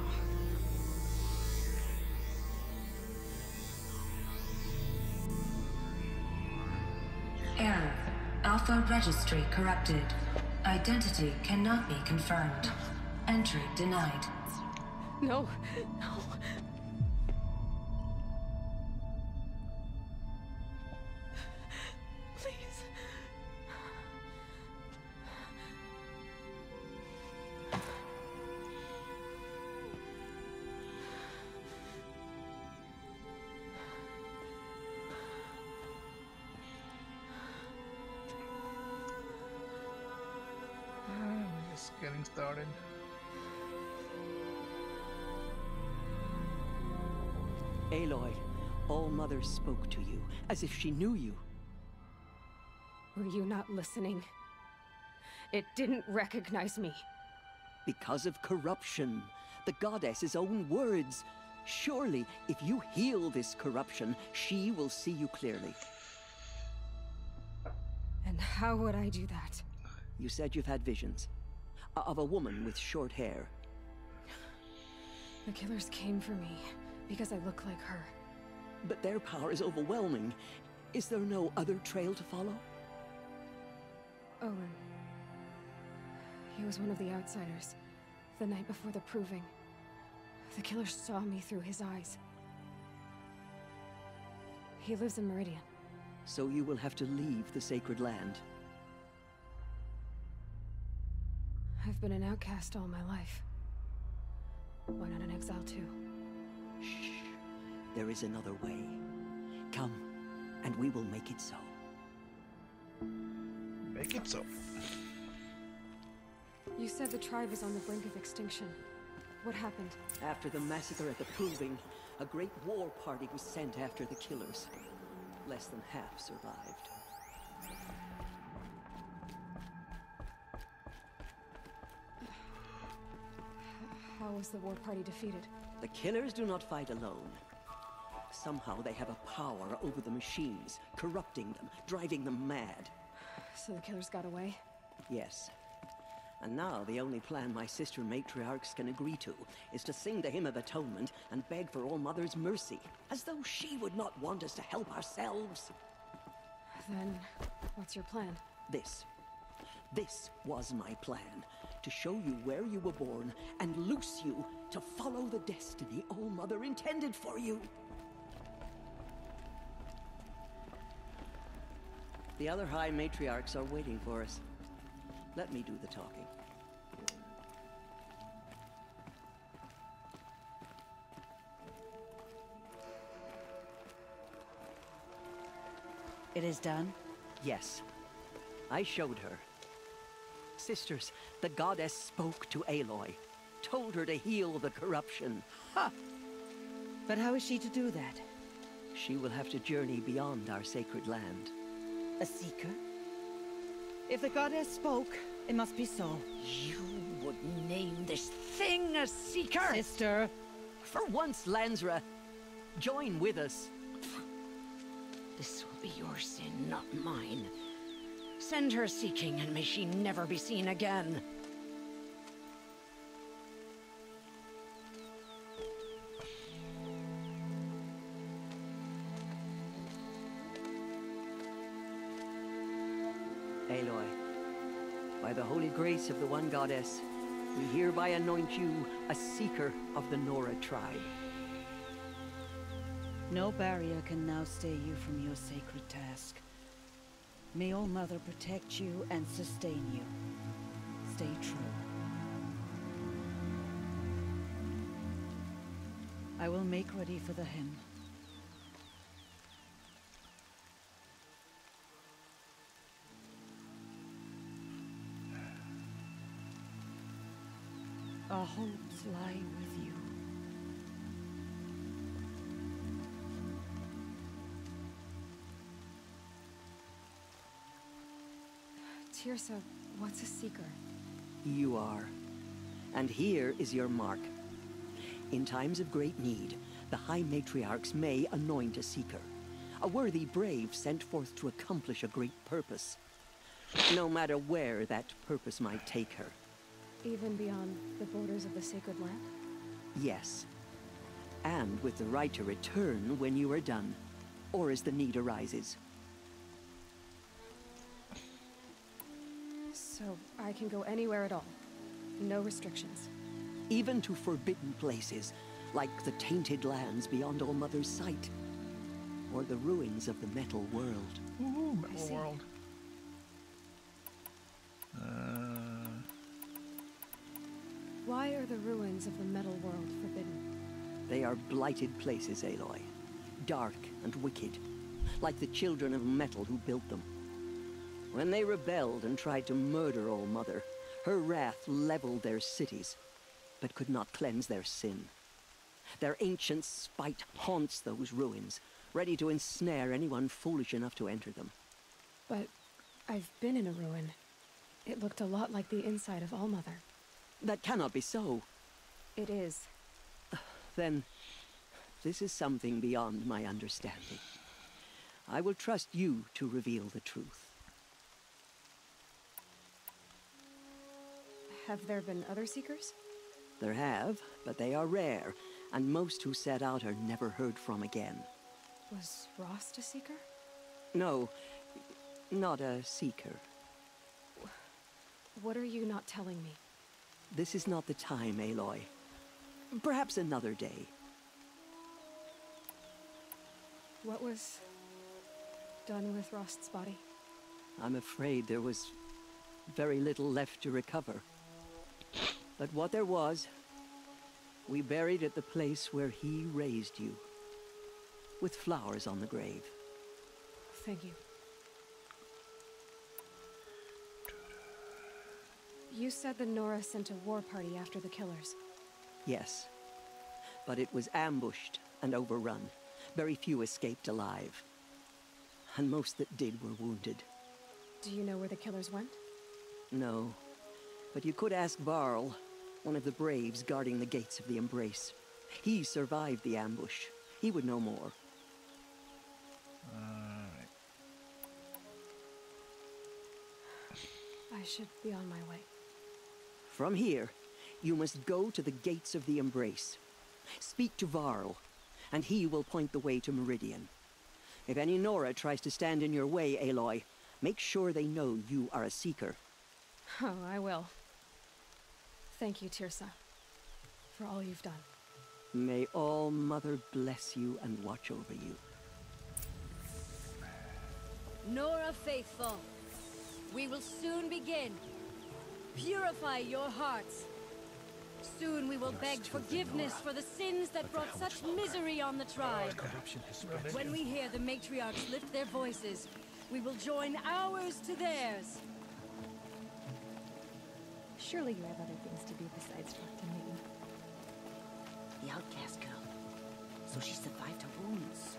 Error. Alpha registry corrupted. Identity cannot be confirmed. Entry denied.
No, no. Please.
Just getting started.
Aloy, All-Mother spoke to you, as if she knew you.
Were you not listening? It didn't recognize me.
Because of corruption. The goddess's own words. Surely, if you heal this corruption, she will see you clearly.
And how would I do that?
You said you've had visions. Of a woman with short hair.
The killers came for me because I look like her.
But their power is overwhelming. Is there no other trail to follow?
Owen. He was one of the outsiders. The night before the proving. The killer saw me through his eyes. He lives in Meridian.
So you will have to leave the sacred land.
I've been an outcast all my life. Why not an exile too?
Shh. There is another way. Come, and we will make it so.
Make it so.
You said the tribe is on the brink of extinction. What happened?
After the massacre at the Proving, a great war party was sent after the killers. Less than half survived.
How was the war party defeated?
The killers do not fight alone. Somehow they have a power over the machines, corrupting them, driving them mad.
So the killers got away?
Yes. And now the only plan my sister Matriarchs can agree to is to sing the Hymn of Atonement and beg for All-Mother's mercy, as though she would not want us to help ourselves.
Then, what's your plan?
This. This was my plan. To show you where you were born and loose you to follow the destiny All-Mother intended for you. The other High Matriarchs are waiting for us. Let me do the talking.
It is done?
Yes. I showed her. Sisters, the goddess spoke to Aloy. Told her to heal the corruption.
Ha! But how is she to do that?
She will have to journey beyond our sacred land.
A seeker? If the goddess spoke, it must be so.
You would name this thing a seeker?
Sister!
For once, Lansra, join with us.
This will be your sin, not mine. Send her seeking, and may she never be seen again.
Aloy, by the holy grace of the one goddess, we hereby anoint you a seeker of the Nora tribe.
No barrier can now stay you from your sacred task.
May All Mother protect you and sustain you. Stay true. I will make ready for the hymn. Our hopes lie with you.
Tirsa, what's a seeker?
You are. And here is your mark. In times of great need, the High Matriarchs may anoint a seeker. A worthy brave sent forth to accomplish a great purpose. No matter where that purpose might take her.
Even beyond the borders of the sacred land?
Yes. And with the right to return when you are done, or as the need arises.
So I can go anywhere at all? No restrictions?
Even to forbidden places, like the tainted lands beyond All Mother's sight. Or the ruins of the Metal World.
Ooh, Metal World.
Why are the ruins of the Metal World forbidden?
They are blighted places, Aloy. Dark and wicked. Like the children of metal who built them. When they rebelled and tried to murder All Mother, her wrath leveled their cities, but could not cleanse their sin. Their ancient spite haunts those ruins, ready to ensnare anyone foolish enough to enter them.
But I've been in a ruin. It looked a lot like the inside of All Mother.
That cannot be so.
It is.
Then, this is something beyond my understanding. I will trust you to reveal the truth.
Have there been other Seekers?
There have, but they are rare, and most who set out are never heard from again.
Was Rost a Seeker?
No, not a Seeker.
What are you not telling me?
This is not the time, Aloy. Perhaps another day.
What was done with Rost's body?
I'm afraid there was very little left to recover. But what there was, we buried at the place where he raised you. With flowers on the grave.
Thank you. You said the Nora sent a war party after the killers.
Yes. But it was ambushed and overrun. Very few escaped alive. And most that did were wounded.
Do you know where the killers went?
No. But you could ask Varl, one of the braves guarding the gates of the Embrace. He survived the ambush. He would know more.
Alright.
I should be on my way.
From here, you must go to the gates of the Embrace. Speak to Varl, and he will point the way to Meridian. If any Nora tries to stand in your way, Aloy, make sure they know you are a Seeker.
Oh, I will. Thank you, Tirsa, for all you've done.
May All Mother bless you and watch over you.
Nora faithful, we will soon begin. Purify your hearts. Soon we will beg forgiveness for the sins that brought such misery on the tribe. When we hear the Matriarchs lift their voices, we will join ours to theirs.
Surely you have other things to do besides talk to me.
The outcast girl. So she survived her wounds.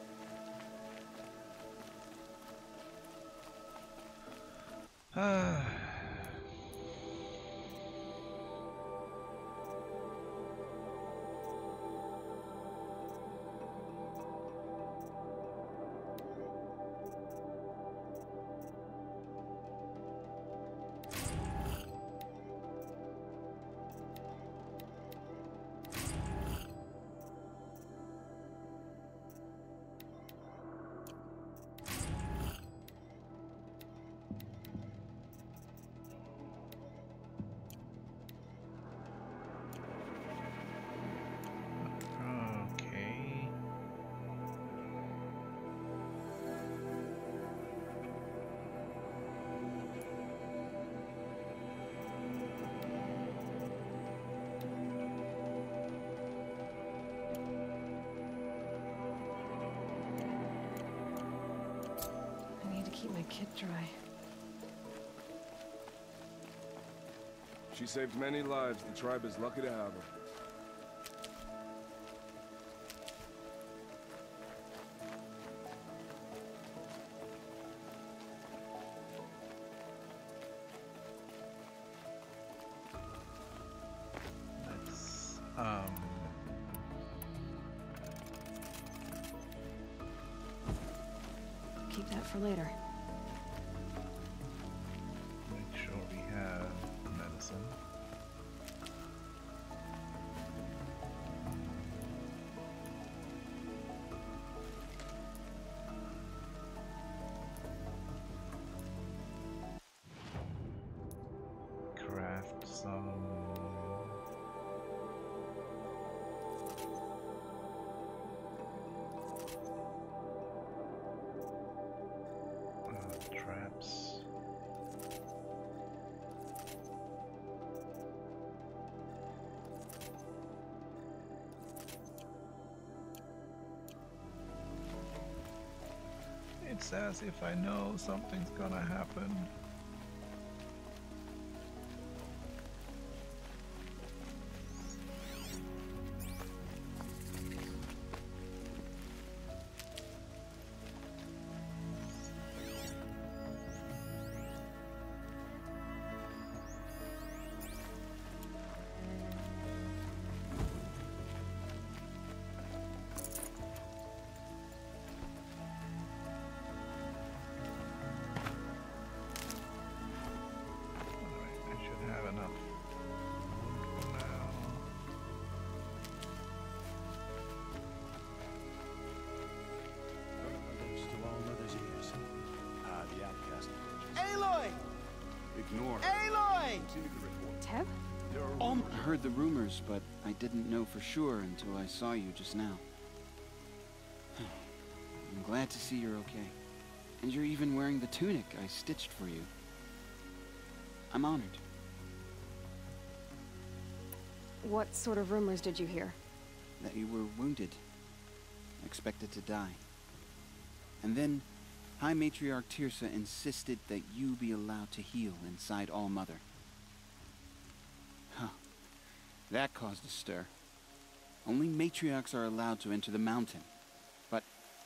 kit dry.
She saved many lives. The tribe is lucky to have her.
Keep that for later.
Make sure we have medicine. Craft some traps. It's as if I know something's gonna happen.
Aloy!
Ignore.
Aloy!
Teb?
I heard the rumors, but I didn't know for sure until I saw you just now. I'm glad to see you're okay. And you're even wearing the tunic I stitched for you. I'm honored.
What sort of rumors did you hear?
That you were wounded. Expected to die. And then, High Matriarch Tirsa insisted that you be allowed to heal inside All Mother. Huh. That caused a stir. Only matriarchs are allowed to enter the mountain. But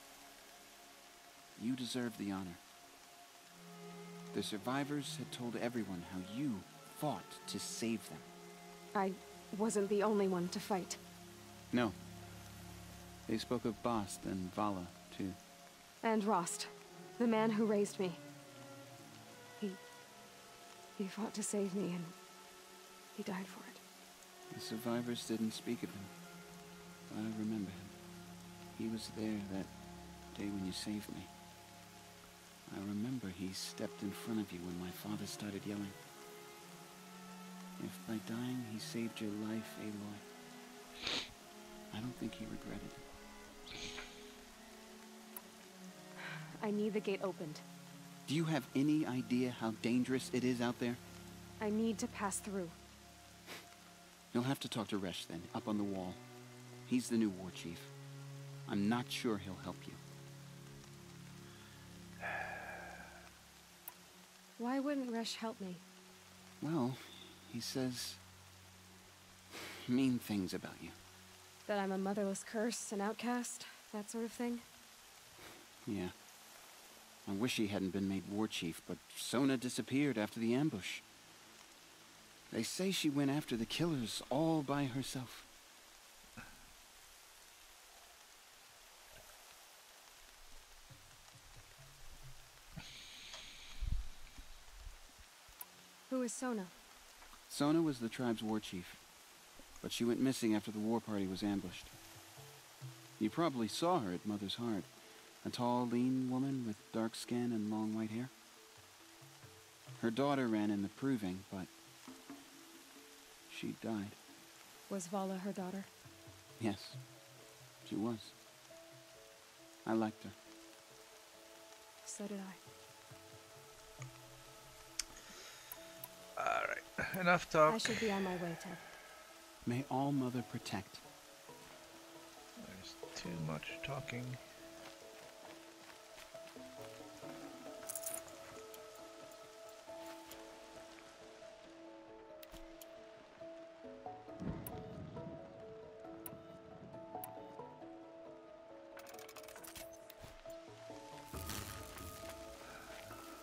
you deserve the honor. The survivors had told everyone how you fought to save them.
I wasn't the only one to fight.
No. They spoke of Bast and Vala, too.
And Rost, the man who raised me. He fought to save me, and he died for it.
The survivors didn't speak of him, but I remember him. He was there that day when you saved me. I remember he stepped in front of you when my father started yelling. If by dying he saved your life, Aloy, I don't think he regretted it.
I need the gate opened.
Do you have any idea how dangerous it is out there?
I need to pass through.
You'll have to talk to Resh then, up on the wall. He's the new war chief. I'm not sure he'll help you.
Why wouldn't Resh help me?
Well, he says mean things about you.
That I'm a motherless curse, an outcast, that sort of thing?
Yeah. I wish he hadn't been made war chief, but Sona disappeared after the ambush. They say she went after the killers all by herself.
Who is Sona?
Sona was the tribe's war chief, but she went missing after the war party was ambushed. You probably saw her at Mother's Heart. A tall, lean woman with dark skin and long white hair. Her daughter ran in the proving, but she died.
Was Vala her daughter?
Yes, she was. I liked her.
So did I.
Alright, enough talk.
I should be on my way, Ted.
May All Mother protect.
There's too much talking.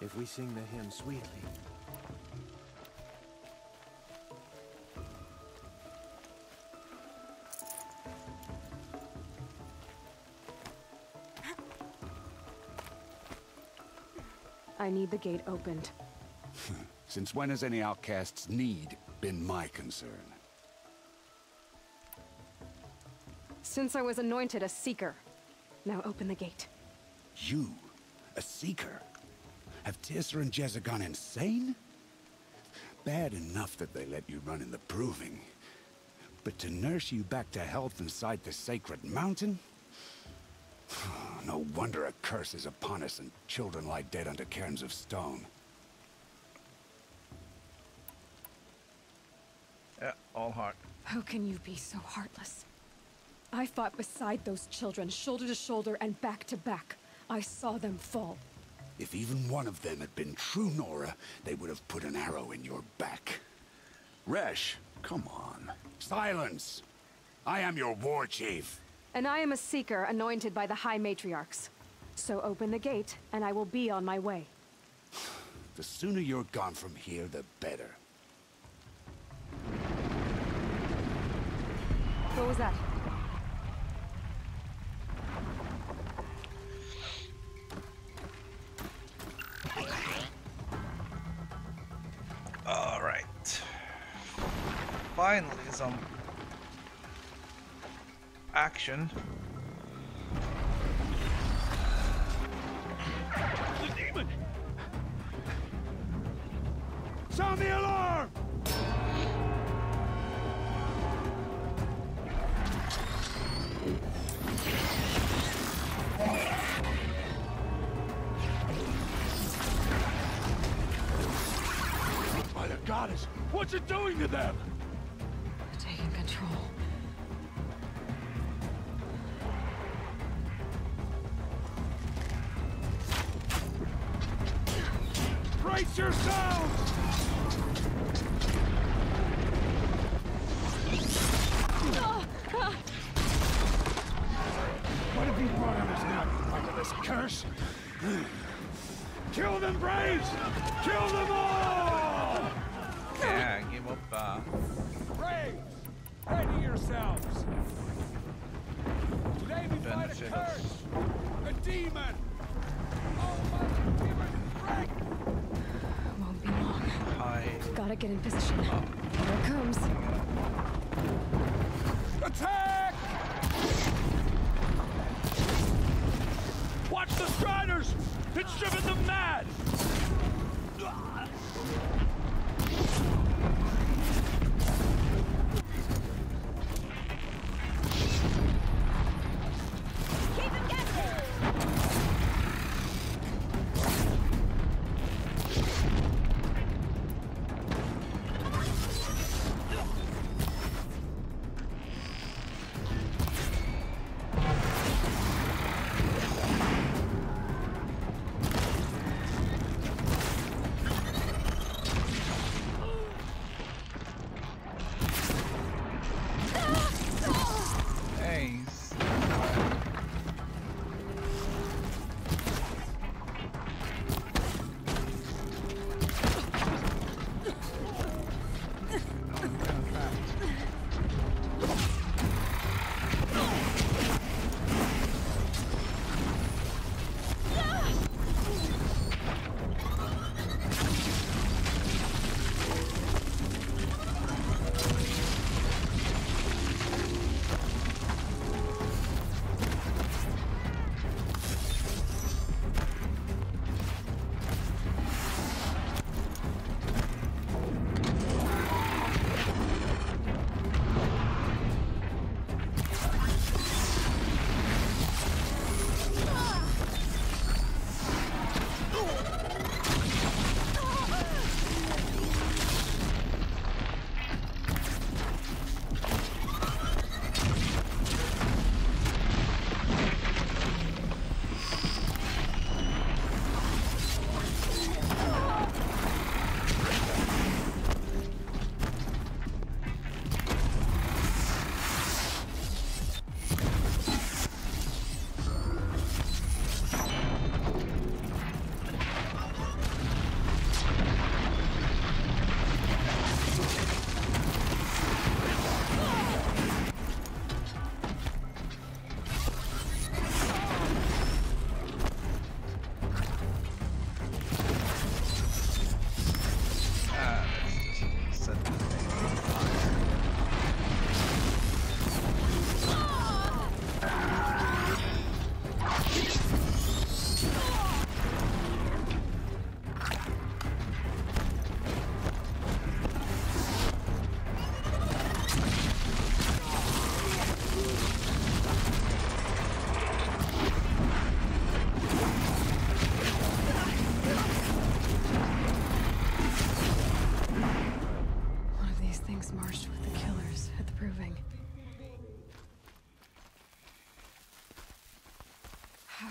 if we sing the hymn sweetly.
I need the gate opened.
Since when has any outcast's need been my concern?
Since I was anointed a seeker. Now open the gate.
You? A seeker? Have Tissa and Jezza gone insane? Bad enough that they let you run in the proving. But to nurse you back to health inside the sacred mountain? No wonder a curse is upon us and children lie dead under cairns of stone.
Yeah, all heart.
How can you be so heartless? I fought beside those children, shoulder to shoulder and back to back. I saw them fall.
If even one of them had been true Nora, they would have put an arrow in your back. Resh, come on. Silence! I am your war chief.
And I am a seeker anointed by the High Matriarchs. So open the gate, and I will be on my way.
The sooner you're gone from here, the better.
What was that?
All right. Finally, some action.
The demon! Sound the alarm! By the goddess, what's it doing to them?
Taking control.
Brace yourselves! What have you brought on us now, under this curse? Kill them, Braves! Kill them all!
Yeah, give up.
Braves, ready yourselves! Today we fight a curse! A demon! Oh, my demon, break!
Won't be long.
Hi.
Gotta get in position. Here it comes.
Attack! Watch the Striders! It's driven them mad!
Keep him guessing!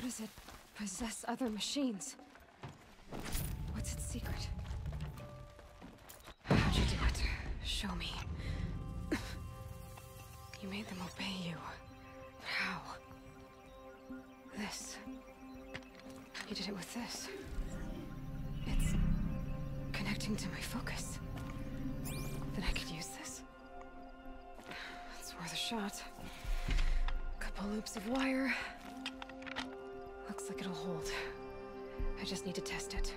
does it possess other machines? What's its secret? How'd you do it? Show me. You made them obey you. But how? This. You did it with this. It's connecting to my focus. Then I could use this. It's worth a shot. Couple loops of wire. Looks like it'll hold. I just need to test it.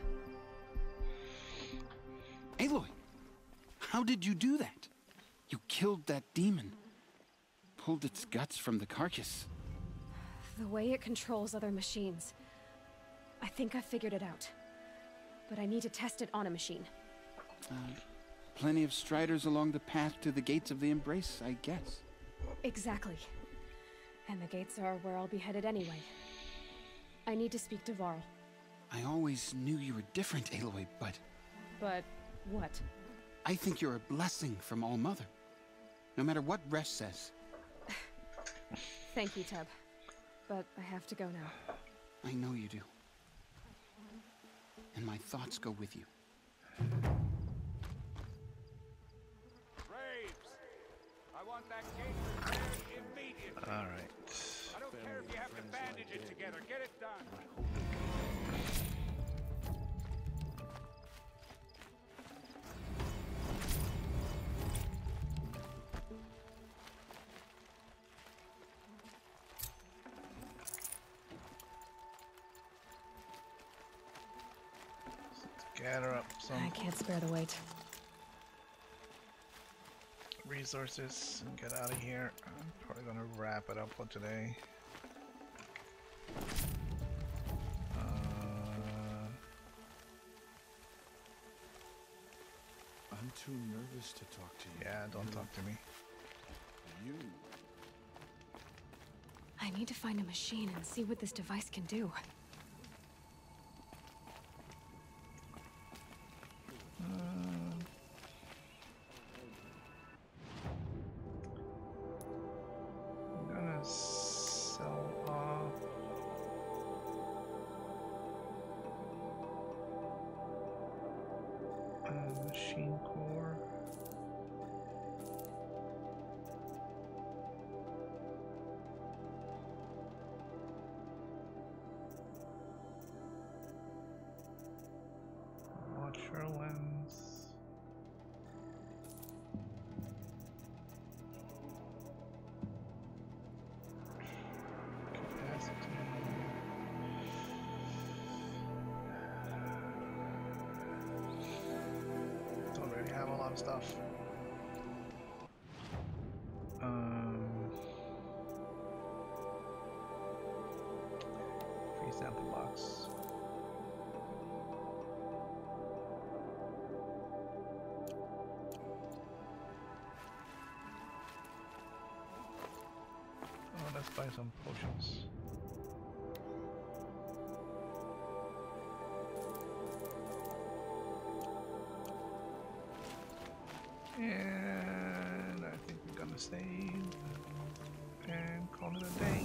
Aloy! How did you do that? You killed that demon. Pulled its guts from the carcass.
The way it controls other machines. I think I figured it out. But I need to test it on a machine.
Plenty of striders along the path to the gates of the Embrace, I guess.
Exactly. And the gates are where I'll be headed anyway. I need to speak to Varl.
I always knew you were different, Aloy, but...
But what?
I think you're a blessing from All-Mother. No matter what Resh says.
Thank you, Teb. But I have to go now.
I know you do. And my thoughts go with you.
Braves! I want that gate repaired immediately.
All right.
I don't care if you have to bandage it together. Get it done.
Gather up some
I can't spare the weight.
resources and get out of here. I'm probably gonna wrap it up for today.
I'm too nervous to talk to you.
Yeah, don't talk to me.
You.
I need to find a machine and see what this device can do.
I'm gonna sell off a machine core. Watcher lens. Capacity. Don't really have a lot of stuff. Free sample box. Oh, let's buy some potions. And I think we're gonna save and call it a day.